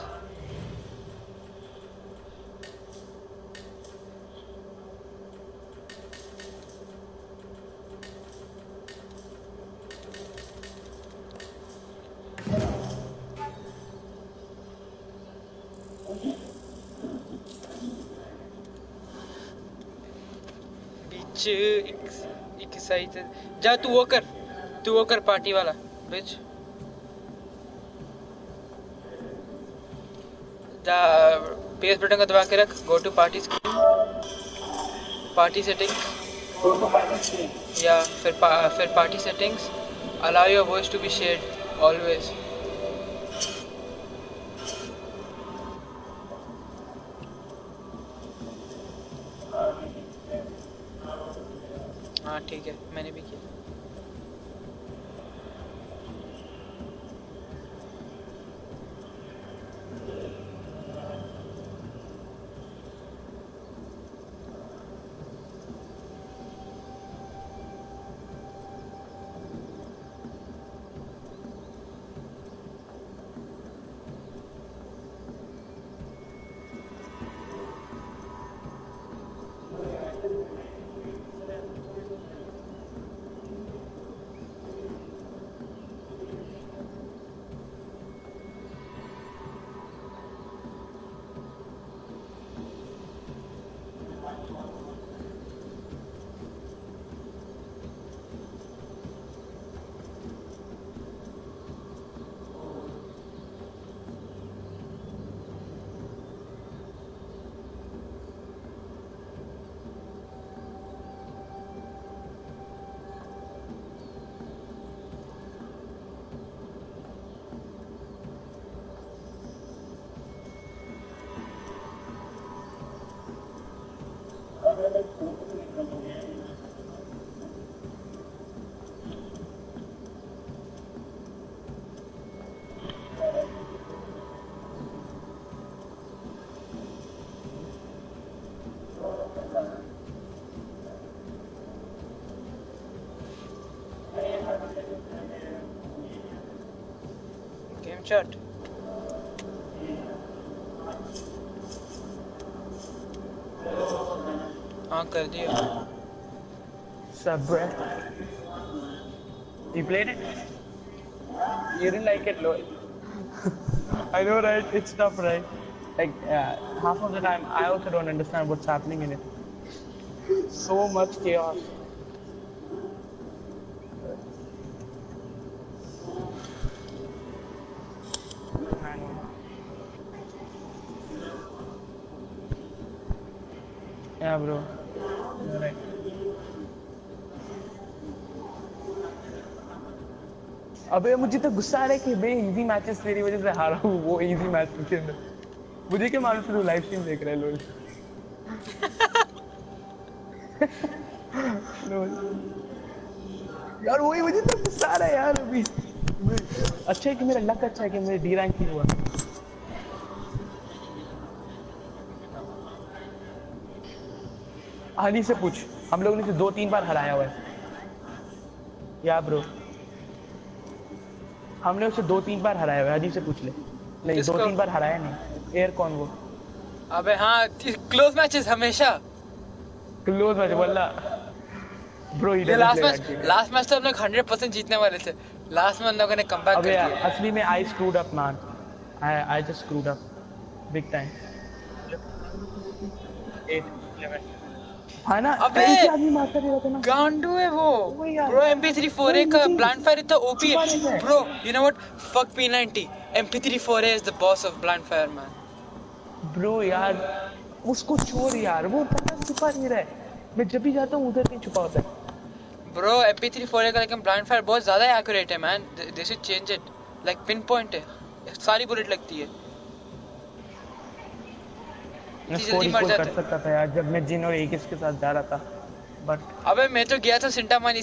बीच एक side जा. तू वो कर party वाला बीच जा. PS button को दबा के रख. गो टू पार्टी सेटिंग्स या फिर party settings. Allow your voice to be shared always. हाँ ठीक है मैंने भी किया. Shut. हाँ कर दिया. Subway. You played it? You didn't like it, lol. I know, right? It's tough, right? Like half of the time, I also don't understand what's happening in it. So much chaos. I know. Yeah, bro. You're right. अबे मुझे तो गुस्सा आ रहा है कि मैं easy matches तेरी वजह से हारा हूँ वो इजी मैच के अंदर मुझे क्या मालूम तू लाइव स्ट्रीम देख रहा है लोल लोल यार वही मुझे तो गुस्सा आ रहा है यार अभी अच्छा है कि मेरा लक अच्छा है कि मेरे डी रैंक ही हुआ हानि से पूछ हम लोगों ने इसे 2-3 बार हराया हुआ है या ब्रो हमने उसे 2-3 बार हराया हुआ है हानि से पूछ ले नहीं 2-3 बार हराया नहीं एयर कौन वो अबे हाँ क्लोज मैचेस हमेशा क्लोज मैच वल्ला ब्रो ये लास्ट मैच तो हम लोग 100% जीतने वाले थे लास्ट में हम लोगों ने कमबैक कर दिया असली में I screwed up man I just screwed up big time 8-11 हाँ ना अबे एक ही आदमी मारता रहा था ना गांडू है वो ब्रो MP3-4A का ब्लाइंड फायर इतना ओपी है bro you know what fuck P90 MP3-4A is the boss of blind fire man bro यार उसको छोड़ यार वो पता छुपा नहीं रहा है मैं जब भी जाता हूँ उधर नहीं छुपा होता है ब्रो MP3-4A का लेकिन ब्लाइंड फायर बहुत ज्यादा एक्यूरेट है man they should change it like pinpoint है सारी बुलेट लगती है जल्दी मर जाता कर सकता था यार जब मैं जिन और एक के साथ जा रहा था बट अबे मैं तो गया था सिंटामानी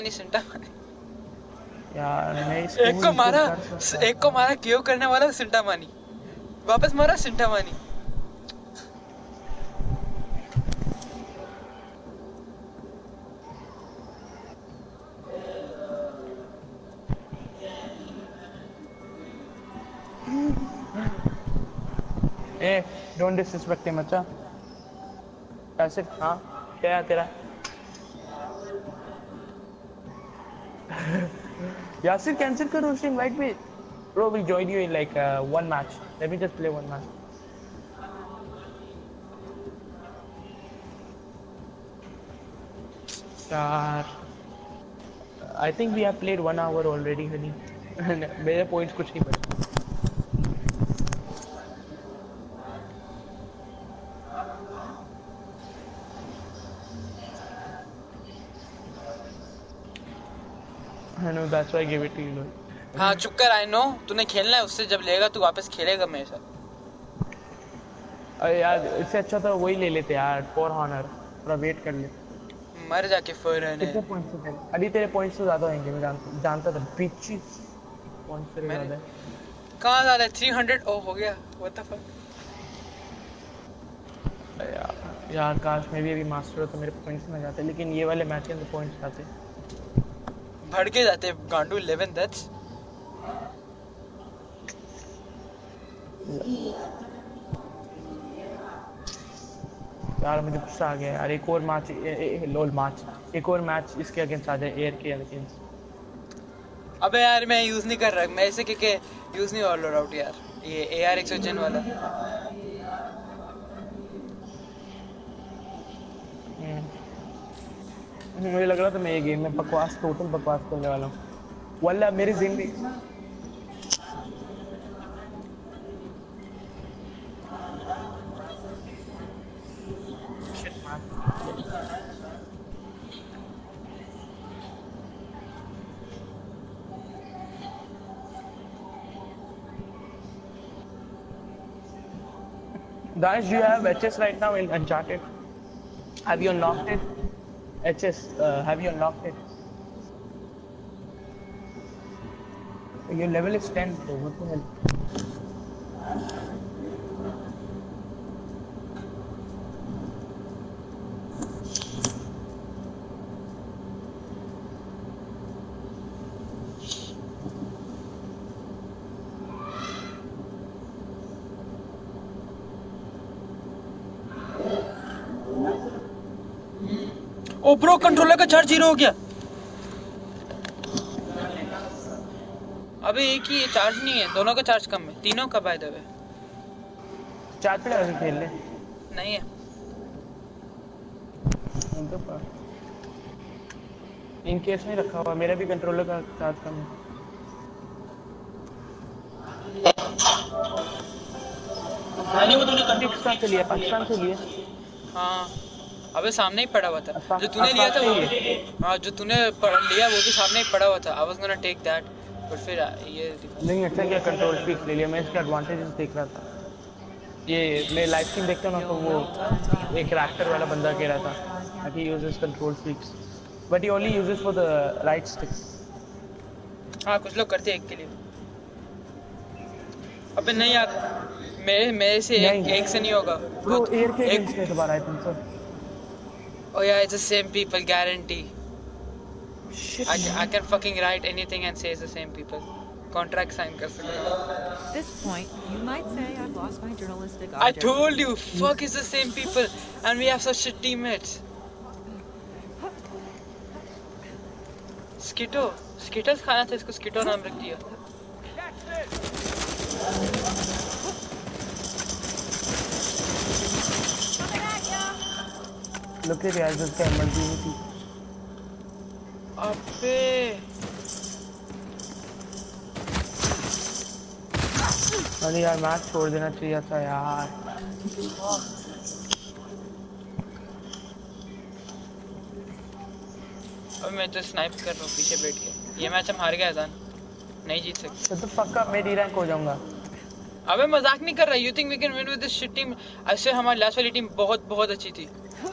यार मैं एक को मारा क्यों करने वाला सिंटामानी वापस मारा सिंटामानी ए डोंट डिसरिस्पेक्ट हिम अच्छा ऐसे हाँ क्या है तेरा यासिर कैंसिल करो उसे इनवाइट पे bro we'll join you in like one match let me just play one match यार I think we have played 1 hour already honey मेरे points कुछ नहीं बचे I know that's why I gave it to you. हाँ चुप कर I know तूने खेलना है उससे जब लेगा तू वापस खेलेगा मेरे साथ अरे यार इससे अच्छा तो वही ले लेते यार फॉर ऑनर थोड़ा वेट कर ले मर जाके फॉर ऑनर कितने पॉइंट्स से अभी तेरे पॉइंट्स तो ज्यादा होंगे मैं जानता था 25 पॉइंट्स से ज्यादा है कहाँ ज्यादा 300 ओ हो गया व्हाट द फक यार काश मैं भी अभी मास्टर हो तो मेरे पॉइंट्स में जाते लेकिन ये वाले मैच के अंदर पॉइंट्स आते बढ़ के जाते गांडू 11 दैट्स यार मुझे गुस्सा आ गया यार एक और मैच लोल मैच एक और मैच इसके अगेंस्ट आ जाए एयर के अगेंस्ट अबे यार मैं यूज नहीं कर रहा मैं ऐसे के यूज नहीं ऑल आउट यार ये AR 100 वाला मुझे लग रहा था मैं ये गेम में बकवास टोटल बकवास करने वाला हूँ वल्ला मेरी जिंदगी Guys, do you have HS right now in Uncharted? Have you unlocked it? HS, have you unlocked it? Your level is 10, bro. What the hell? Oh bro controller का चार्ज 0 हो गया। अबे एक ही चार्ज नहीं है, दोनों का चार्ज कम है, तीनों का बाय द वे। चार्ज पे लगा के खेल ले। नहीं है इन केस में रखा हुआ, मेरा भी कंट्रोलर का चार्ज कम है। मैंने वो तूने कंट्रोल पाकिस्तान से लिया, पाकिस्तान से लिया। हाँ अबे सामने ही पड़ा हुआ था जो तूने लिया आसपास था से वो ही भी। है। हाँ जो तूने लिया वो भी सामने ही पड़ा हुआ था। I was gonna take that but फिर ये नहीं अच्छा क्या कंट्रोल स्पीक ले लिया, मैं इसके एडवांटेजेस देख रहा था। ये मैं लाइव स्ट्रीम देखता हूँ ना, तो वो एक रैक्टर वाला बंदा कह रहा था कि uses control speaks but he only uses for the right stick. हाँ कुछ लोग करते हैं एक के लिए। अबे नहीं यार मेरे से एक से नहीं होगा ब्रो एयर के एक अगेंस्ट है दोबारा I think sir. Oh yeah, it's the same people, guarantee. Shit, I can fucking write anything and say it's the same people. Contract sign kar sakta hu. At this point, you might say I've lost my journalistic I object. told you, fuck it's the same people and we have such shit teammates. Skittles खाना था, इसको Skitto नाम रख दिया। Look at यार जिसका emergency। अबे अरे यार मैच छोड़ देना चाहिए था यार। अब मैं तो स्नाइप कर रहा हूँ पीछे बैठ के। ये मैच हम हार गए अजान, नहीं जीत सकते। तो पक्का मैं डी रैंक हो जाऊंगा। अबे मजाक नहीं कर रहा। You think we can win with this shit team? ऐसे हमारी लास्ट वाली टीम बहुत अच्छी थी।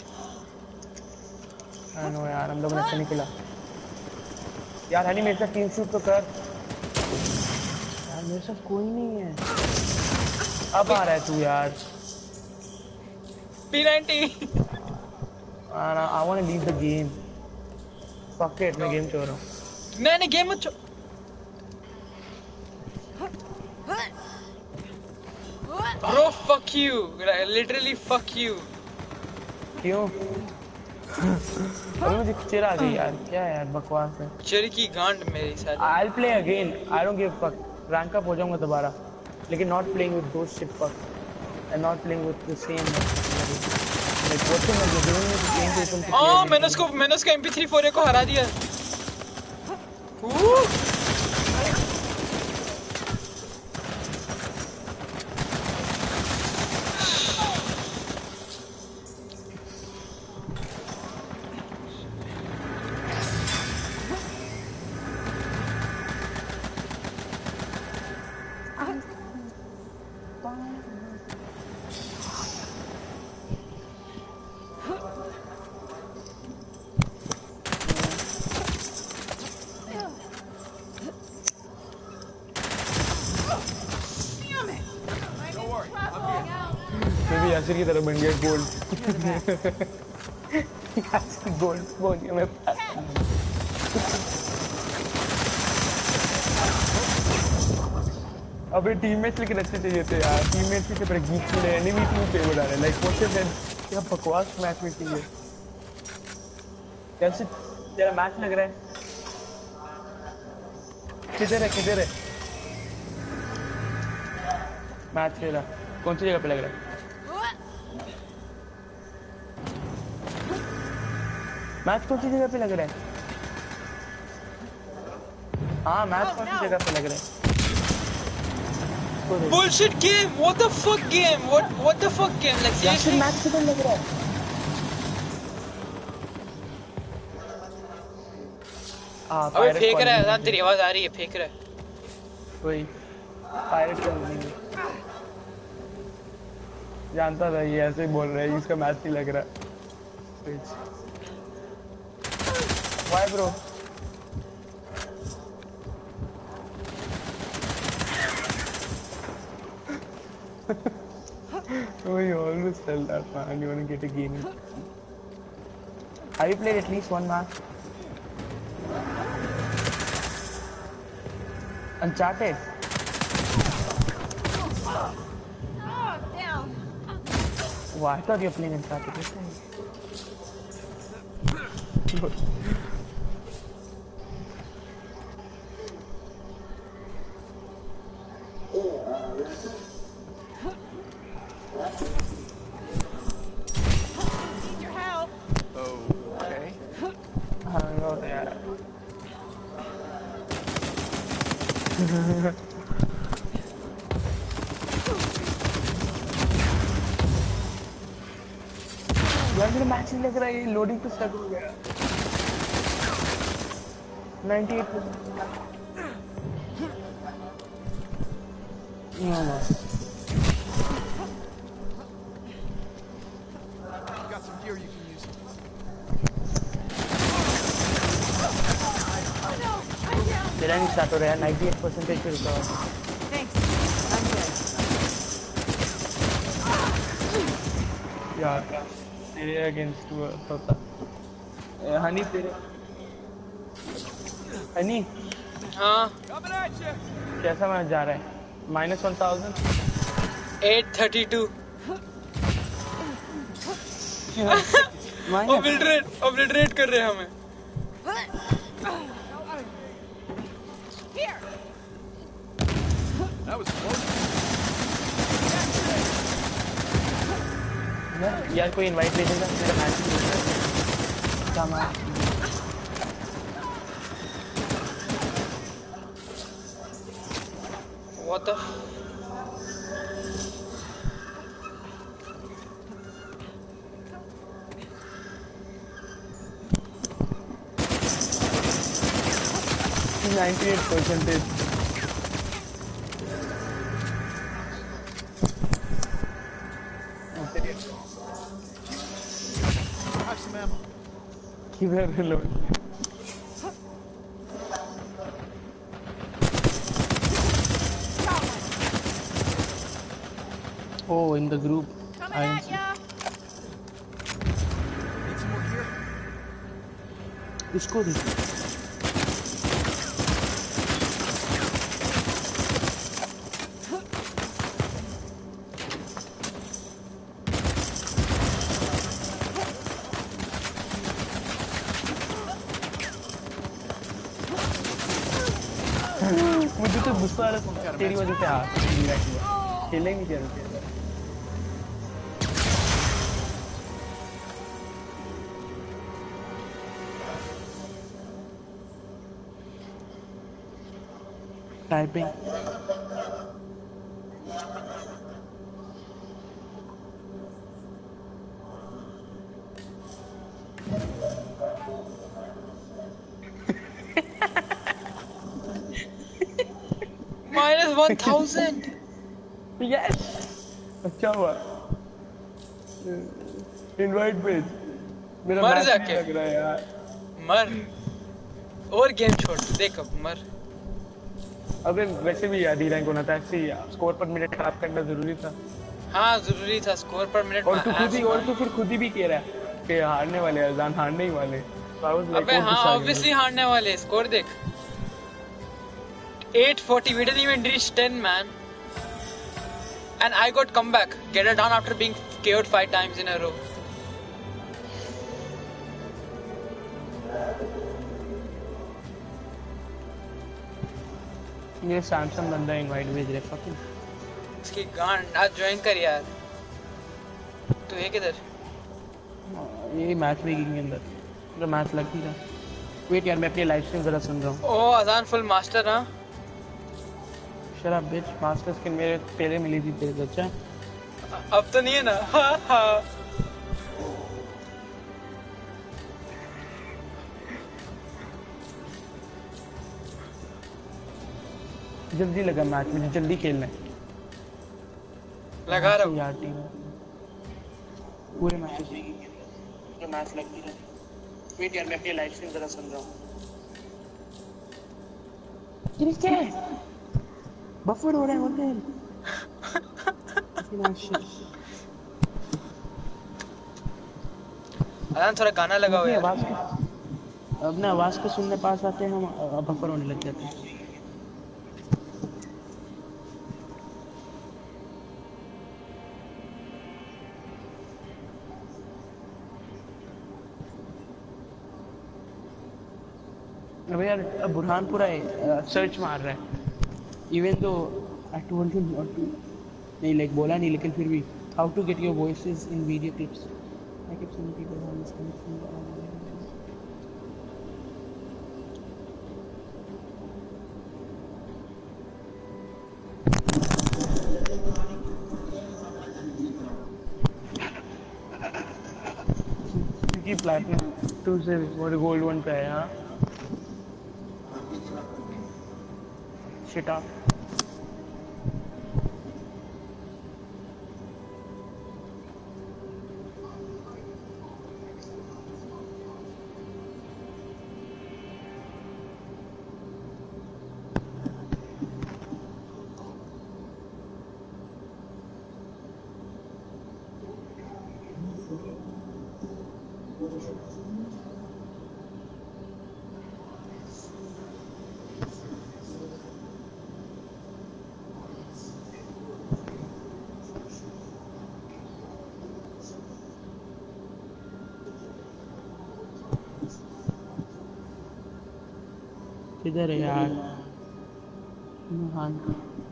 नो यार हम लोगों ने अच्छा नहीं खेला यार। हनी मेरे साथ टीम शूट तो कर यार, मेरे साथ कोई नहीं है। अब आ रहा है तू यार। P90 I want to leave the game. Fuck it, मैं गेम छोड़ रहा हूँ। मैंने गेम मत छोड़। Bro fuck you, literally fuck you. क्यों? अबे मुझे चिढ़ आ गई यार, क्या यार बकवास है। चिढ़ की गांड मेरी साली। I'll play again. I don't give a fuck. Rank up हो जाऊंगा दोबारा, लेकिन not playing with those shit fuck and not playing with the same like what's the matter doing with the same people to हाँ मैंने उसको MP3 को हरा दिया। यासिर की तरह बन गया गोल्ड। गोल्ड बोल गया मैं। अबे टीममेट्स लेकिन अच्छे चाहिए थे यार। टीममेट्स की तरह गीत मिले, एनिमी टीम पे बता रहे लाइक व्हाट इज दैट। क्या बकवास मैच में चाहिए। कैसे तेरा मैच लग रहा है? किधर है मैच तेरा? कौन सी जगह पे लग रहा है मैच? कौन सी जगह पे लग रहा है? हाँ मैच कौन सी जगह पे लग रहा है? Bullshit game. What the fuck game? What the fuck game? Like seriously? Match किधर लग रहा है? अबे फेंक रहा है अजान, तेरी आवाज आ रही है, फेंक रहा है। वही पायरेट कॉलोनी जानता था ये ऐसे ही बोल रहा है। इसका मैच नहीं लग रहा। Why bro? You always tell that man you want to get a game. Have you played at least one match? Uncharted? Oh, damn. Oh, I thought you were playing Uncharted. Need your help. Okay. हाँ वो तो यार यार मेरा match नहीं लग रहा है ये लोडिंग पे स्टक हो गया 98%. Got some gear you can use. मेरा नहीं स्टार्ट हो रहा है 98% पे रुका हुआ Thanks. I'm good. यार तेरे अगेंस्ट होता हनी तेरे हनी हाँ Coming at you. कैसा मैच जा रहा है -1000 832 माइनस ओब्लिटरेट कर रहे हैं हमें Here. That was close. यार कोई इनवाइट ले देगा मेरा मैच नहीं होता क्या match What the f- 98%. Have some ammo. किधर reload oh in the group Coming at ya. Need some more gear? इसको दे मुझे तो गुस्सा आ रहा है तेरी वजह से हार खेलेंगे क्या टाइपिंग -1000 यस अच्छा हुआ इनवाइट भेज मेरा मर मैच जाके। नहीं लग रहा है यार मर और गेम छोड़ देख अब मर अबे वैसे भी यार डी रैंक होना था ऐसे ही स्कोर पर मिनट खराब करना जरूरी था हाँ जरूरी था स्कोर पर मिनट और तू फिर खुद ही भी कह रहा है कि हारने वाले अजान हारने ही वाले तो I was like, अबे और हाँ गुस्सा आ गया ऑब्वियसली हारने वाले स्कोर देख 840 we didn't even reach 10 man and I got comeback get it down after being KO'd 5 times in a row मुझे। ये सैमसंग बंदा इनवाइट भेज रहा है fucking इसकी गांड आज ज्वाइन कर यार तू है किधर ये मैच मेकिंग के अंदर मेरा मैच लग ही रहा वेट यार मैं अपनी लाइव स्ट्रीम जरा सुन रहा हूँ ओ अजान फुल मास्टर हाँ शराब बिच मास्टर स्किन मेरे पहले मिली थी तेरे को अच्छा अब तो नहीं है ना हाँ हाँ जल्दी लगा मैच मुझे जल्दी खेलना है लगा रहा हूँ यार टीम पूरे मैचेस मेकिंग के अंदर जो मैच लग ही रहा वेट यार मैं अपनी लाइव स्ट्रीम जरा सुन रहा हूँ ये क्या है बफर हो रहा है होते हैं अजान थोड़ा गाना लगाओ यार आवाज को अब ना आवाज को सुनने पास आते हैं हम बफर होने लग जाते हैं अबे यार बुरहान पूरा सर्च मार रहा है even though I told him not to नहीं लाइक बोला नहीं लेकिन फिर भी how to get your voices in video clips I keep seeing people have this connection की प्लैटिनम 2 से वो गोल्ड 1 पे है हाँ शिट अप किधर है यार हाँ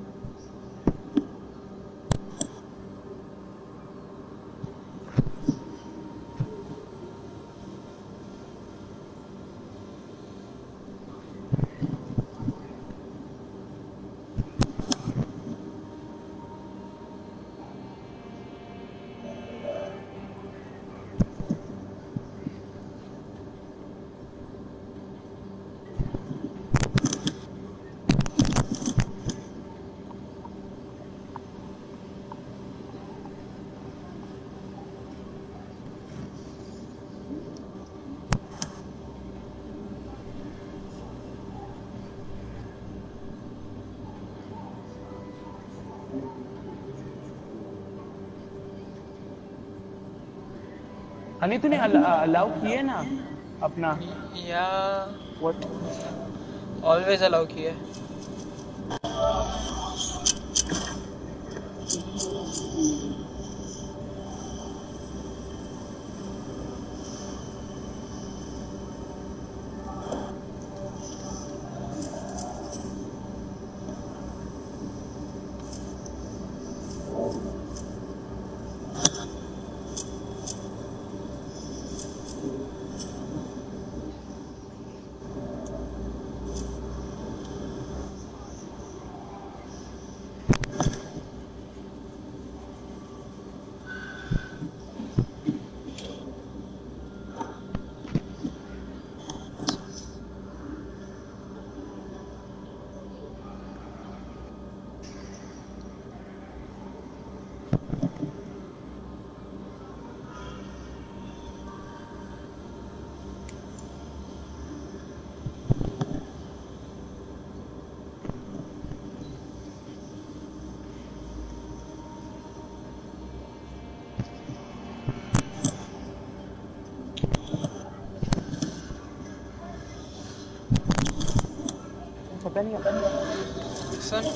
हनी तूने अलाउ किए ना अपना या व्हाट ऑलवेज अलाउ किया पता नहीं सुन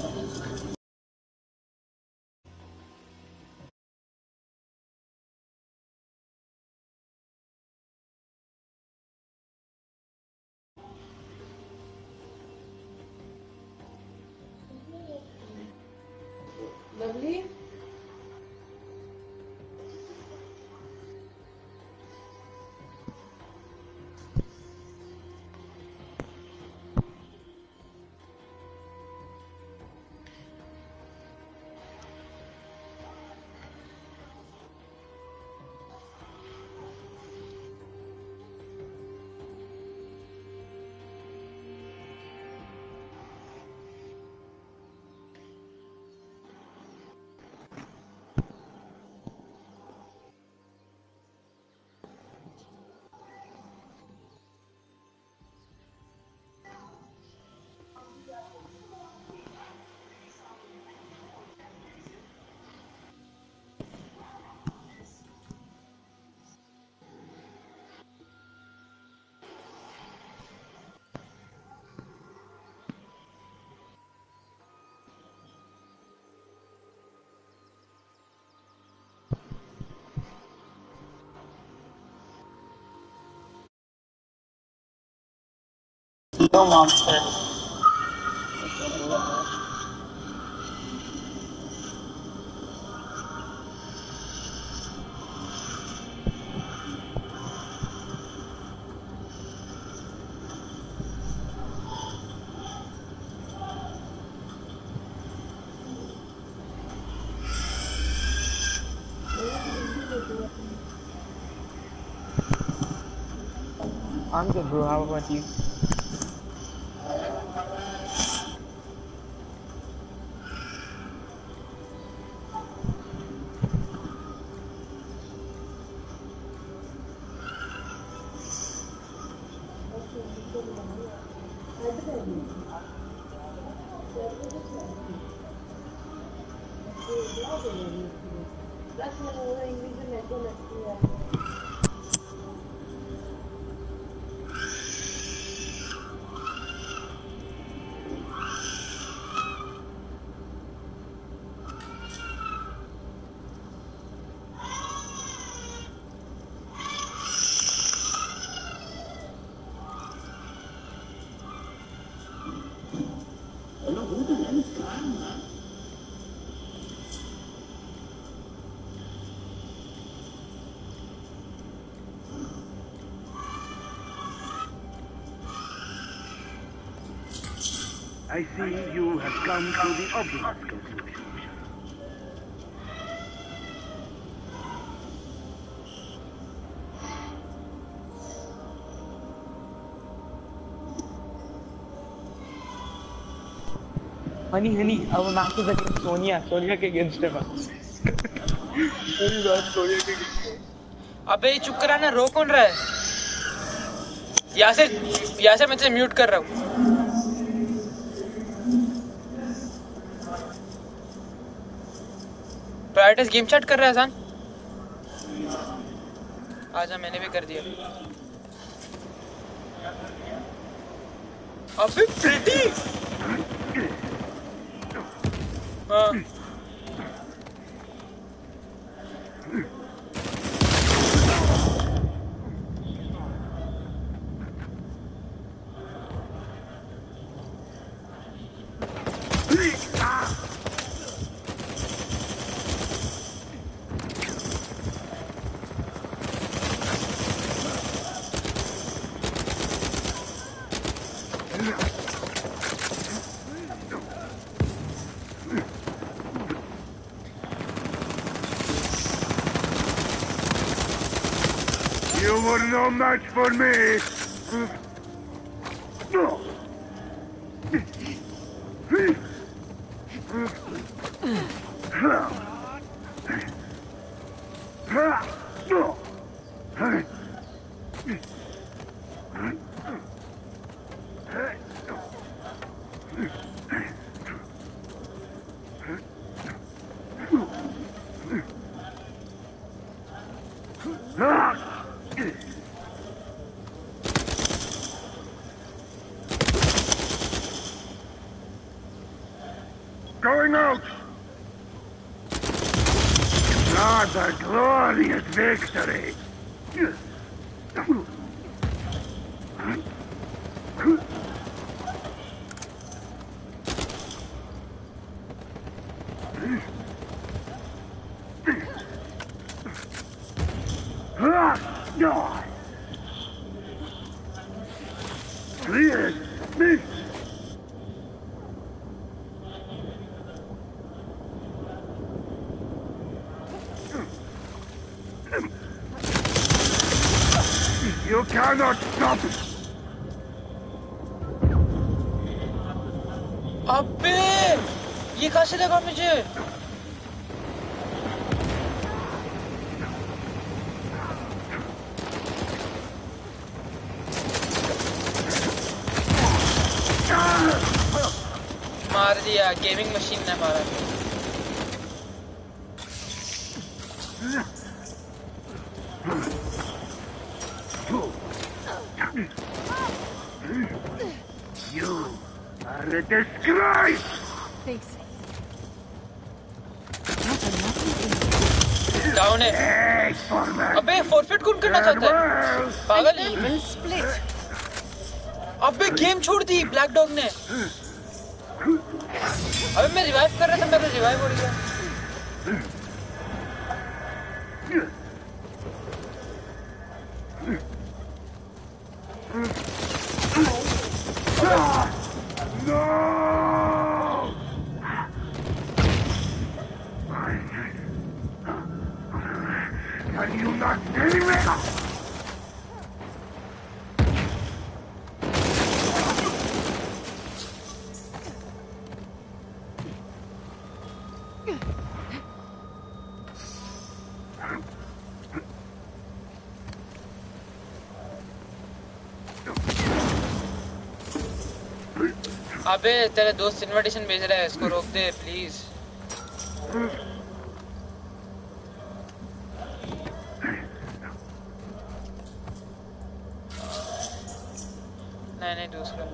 Lovely. No monster. I'm good, bro. How about you? I see you have come to the obvious conclusion. Honey, our match is against Sonia. Sonia के against है match. पूरी बात सोनिया के against है. अबे चुप करा ना, रो कौन रहा है? यासिर मैं तुझे म्यूट कर रहा हूँ. प्रायोरिटाइज गेम चैट कर रहा है सान. आजा, मैंने भी कर दिया. अबे प्रिटी. हाँ. You were no match for me. Going out! Another glorious victory! You cannot stop it! अबे ये कहाँ से लगा मुझे? मार दिया, गेमिंग मशीन ने मारा. You are a disgrace! Thanks. Down है. Hey, format! अबे फोरफिट कौन करना चाहता है? पागल है. Even split. अबे गेम छोड़ दी ब्लैक डॉग ने। अबे मैं रिवाइव कर रहा था, मेरा रिवाइव हो गया। No! Can you not see me? अबे तेरे दोस्त इनविटेशन भेज रहा है, इसको रोक दे प्लीज। नहीं नहीं दूसरा।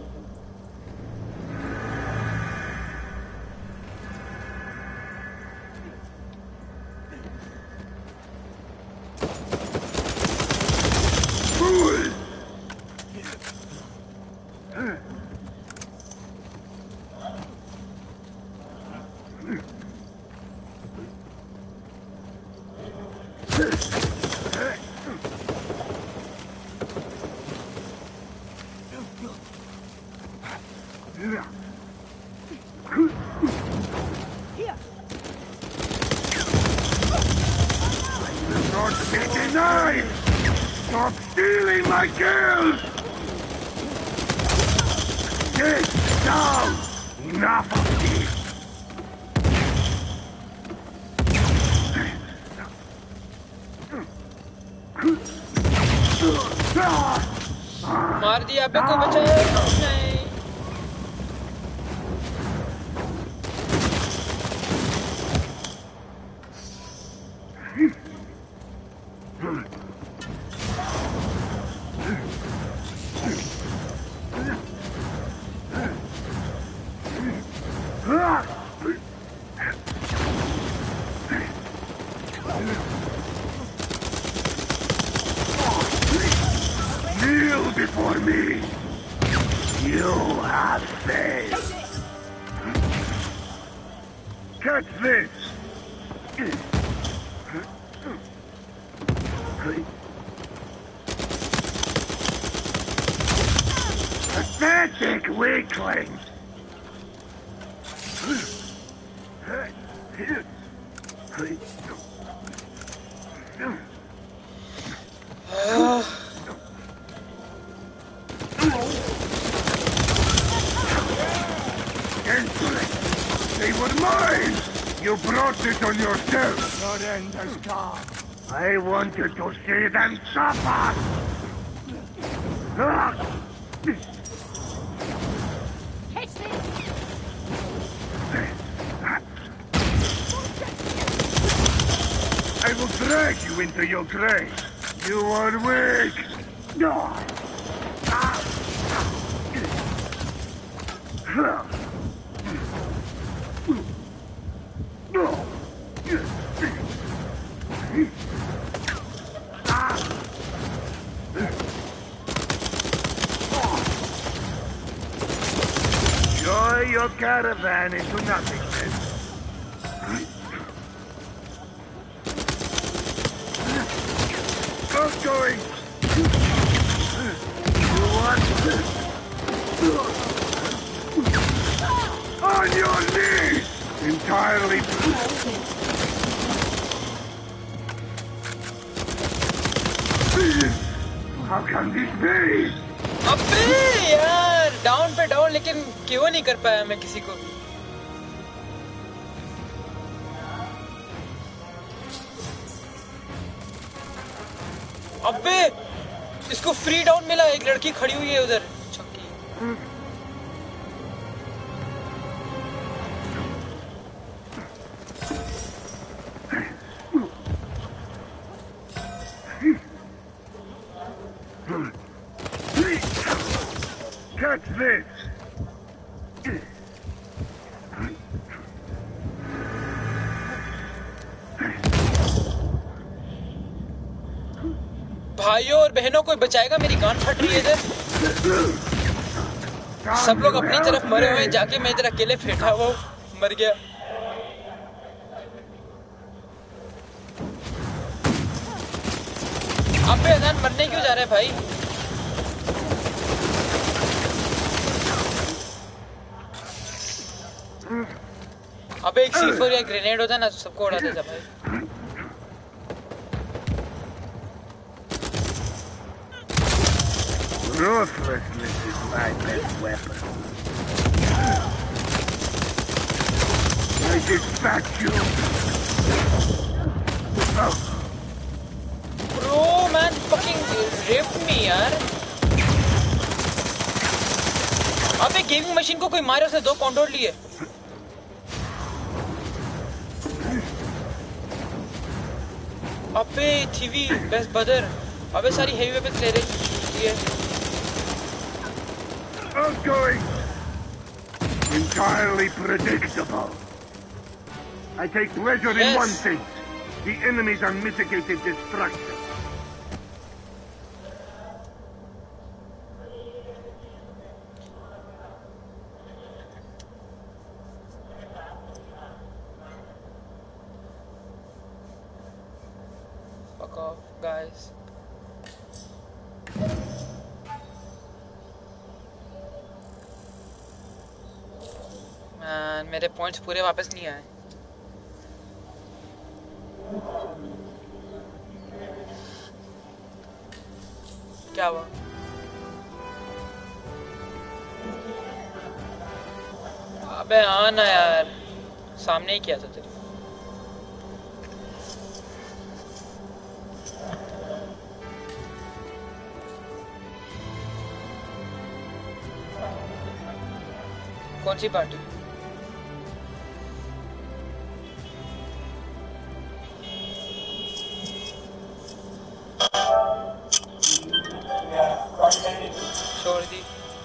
Stop stealing my kills! Get down! Enough of this! मार दिया अबे, को बचाया नहीं। Kneel before me! You have failed! Catch this! Pathetic weaklings! Insolent! They were mine! You brought it on yourself! Your end has come. I wanted to see them suffer! Catch this! I will drag you into your grave! You are weak! No! Joy your caravan into nothingness. Going. You want on your knees! Entirely. How can this be? अबे यार down पे down, लेकिन क्यों नहीं कर पाया मैं किसी को भी। अबे इसको फ्री डाउन मिला, एक लड़की खड़ी हुई है उधर छक्की। Catch this! भाइयों और बहनों, कोई बचाएगा? मेरी गांड फट रही है इधर। सब लोग अपनी तरफ मरे हुए हैं, जाके मैं इधर अकेले बैठा हुआ मर गया। अबे अजान मरने क्यों जा रहा है भाई? अबे एक C4 या ग्रेनेड होता ना तो सबको उड़ा देता भाई। Ruthlessness is my best weapon. I dispatch you. Oh. Bro, man, fucking raped me, यार। अबे गेमिंग मशीन को कोई मारे, उसने 2 कॉन्डोर लिए। अबे थीवी बेस्ट बदर, अबे सारी हेवी वेपन्स ले रही है। Outgoing. Entirely predictable. I take pleasure in one thing: the enemy's unmitigated destruction. Fuck off, guys. Man, मेरे पॉइंट्स पूरे वापस नहीं आए। क्या हुआ? अबे आना यार, सामने ही किया था तेरे। कौन सी पार्टी? छोड़ दी।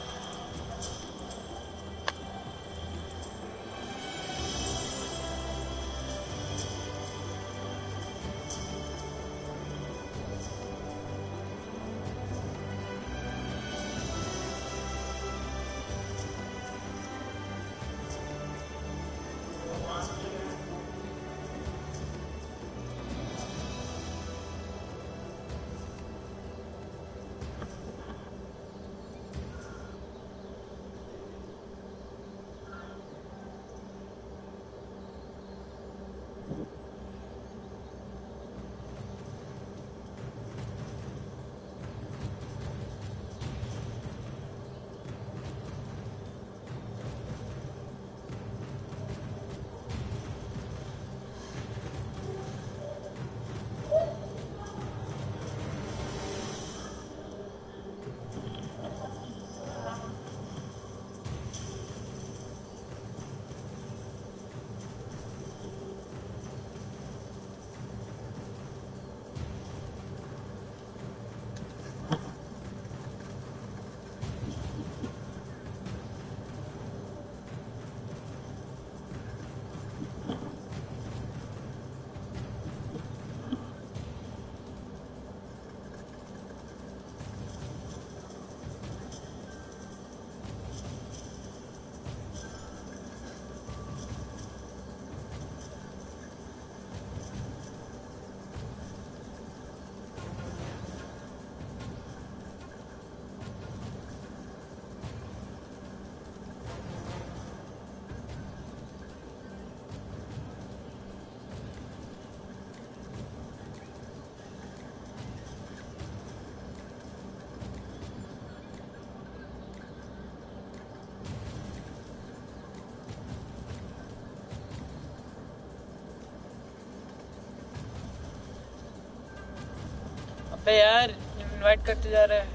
अबे यार इनवाइट करते जा रहा है।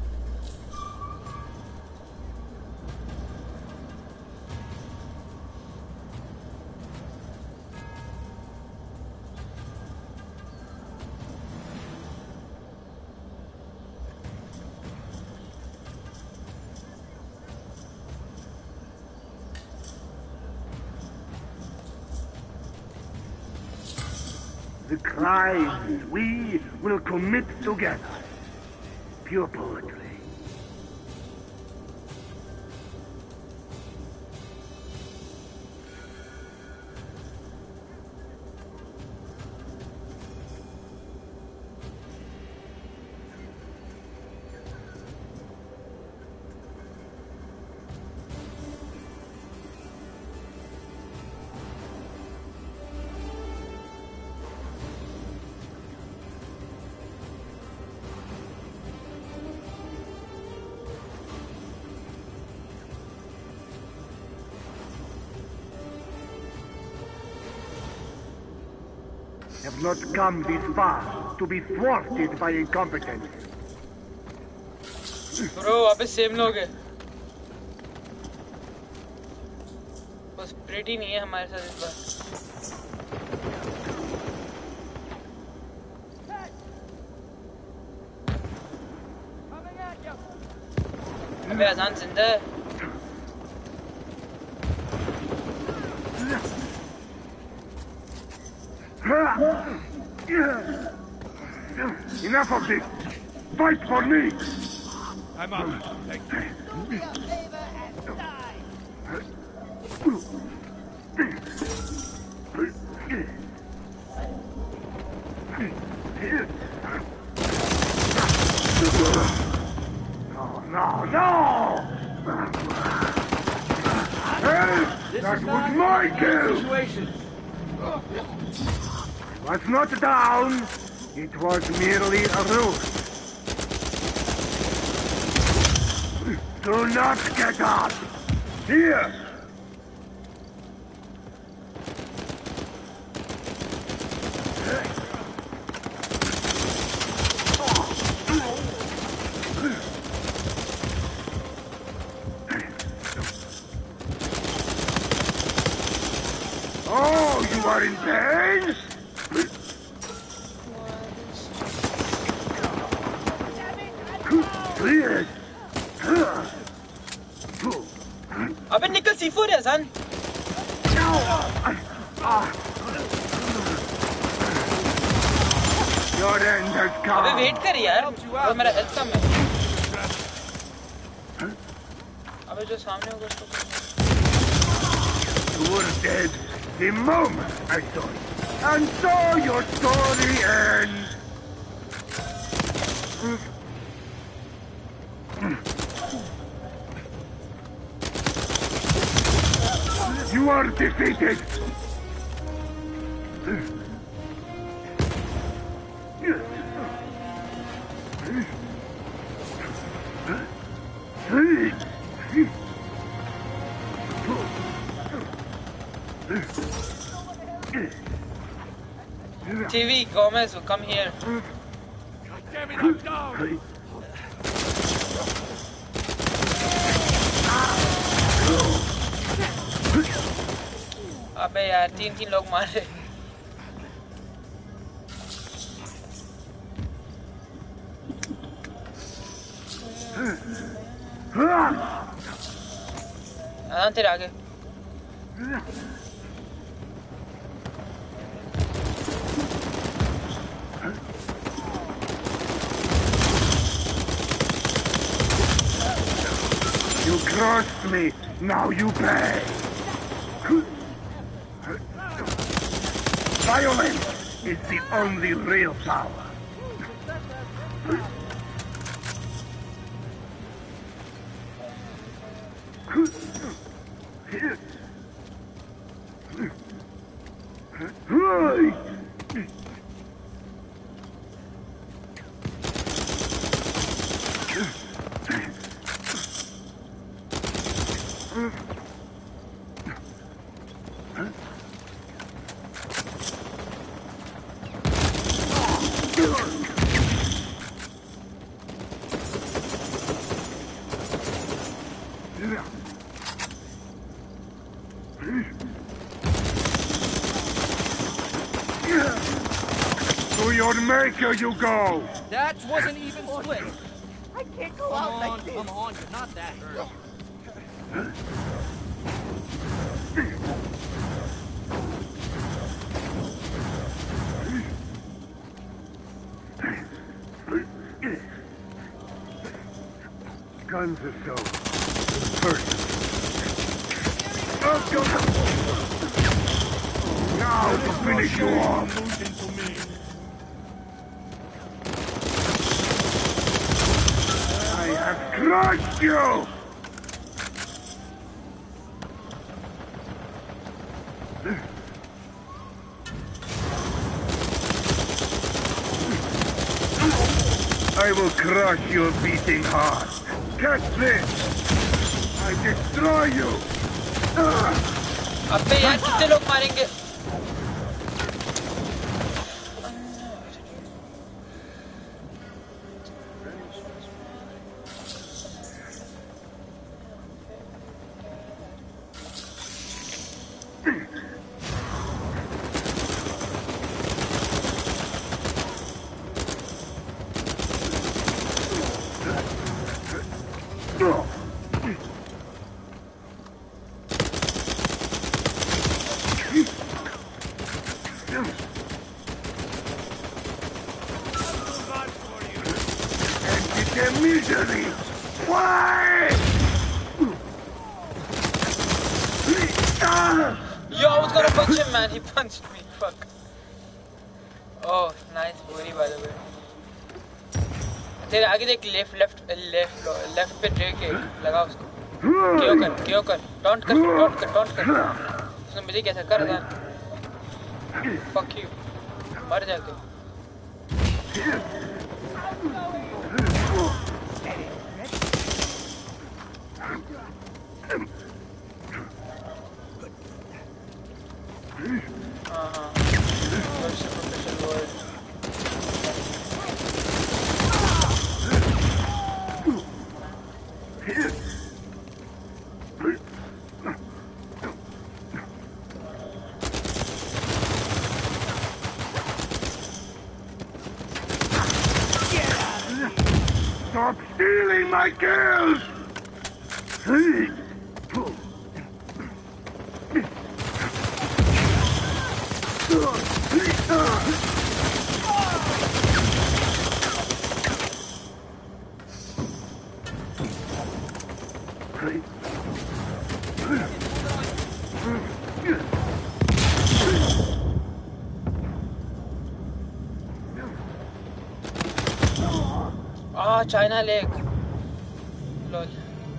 The crimes we will commit together. Pure poetry. have not come this far to be thwarted by incompetence. Bro, अबे सेम लोग हैं। बस प्रेटी नहीं है हमारे साथ इस बार। अबे आसान जिंदा है। Enough of this! Fight for me! I'm up. Thank you. Do me a favor and die. No! Hey! That was my kill! I was not down. It was merely a ruse. Do not get up! Here! Oh, you are in pain? Please! अबे निकल C4 है आसान। Your end has अबे come. Wait कर यार, और मेरा health कम है। अबे जो सामने होगा उसको। You were dead the moment I saw you. And so your story ends. You are defeated. TV, Gomez, come here. God damn it, I'm down. अबे यार तीन लोग मारे। हाँ तेरे आगे। You crossed me. Now you pay. Violence is the only real power. To your maker you go! That wasn't even split. I can't go out like this. Come on, you're not that hurt. Guns are so personal. Oh, go! Now to finish you off! I have crushed you! I will crush your beating heart. Catch this! I destroy you! अबे यार कितने लोग मारेंगे? Misery! Why? Yo, I was gonna punch him, man. He punched me. Fuck. Oh, nice booty, by the way. तेरे आगे देख left पे drag है लगा उसको क्यों कर टॉन्ट कर उसने मुझे कैसा कर यार फक यू मर जा तू हाँ superficial word Stop stealing my kills! China leg. Lol.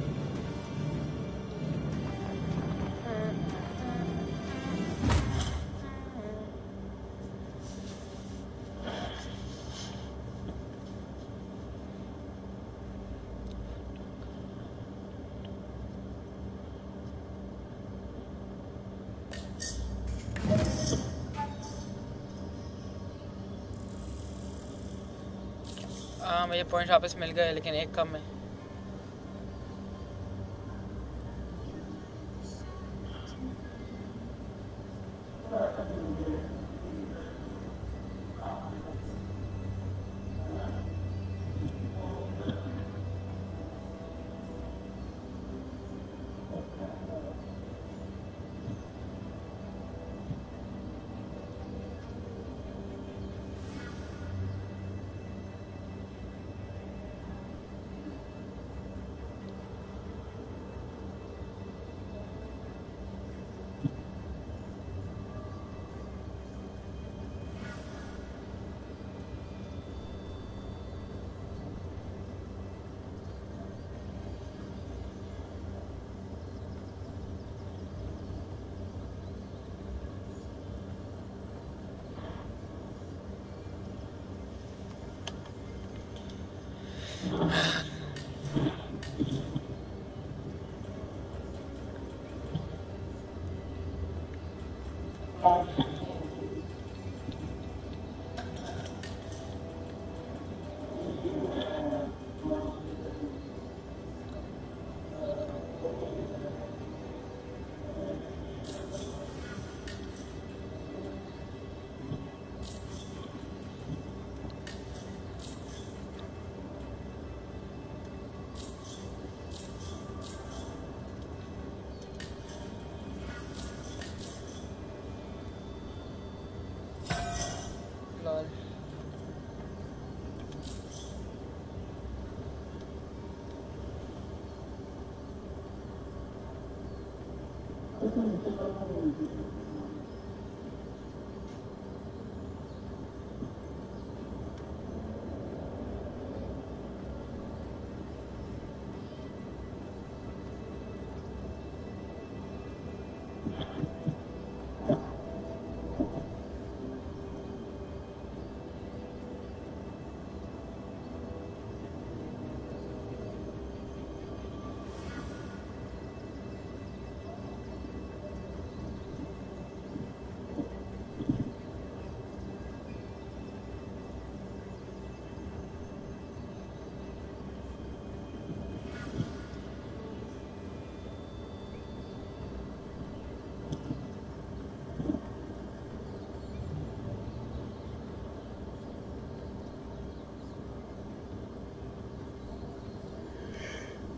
मुझे पॉइंट वापस मिल गए लेकिन एक कम है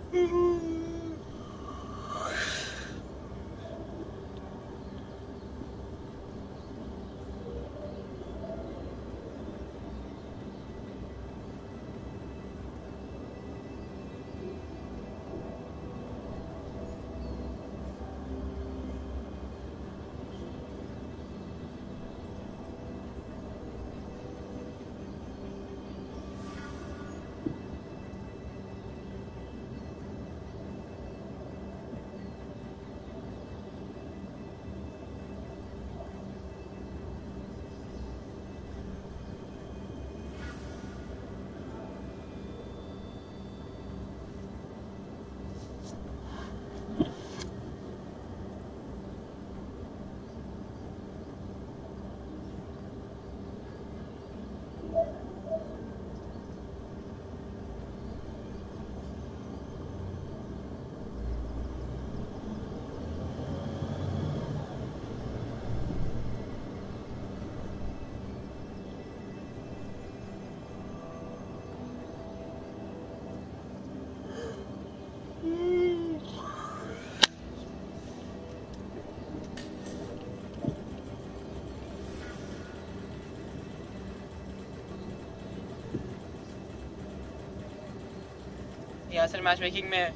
यहाँ से मैच मेकिंग में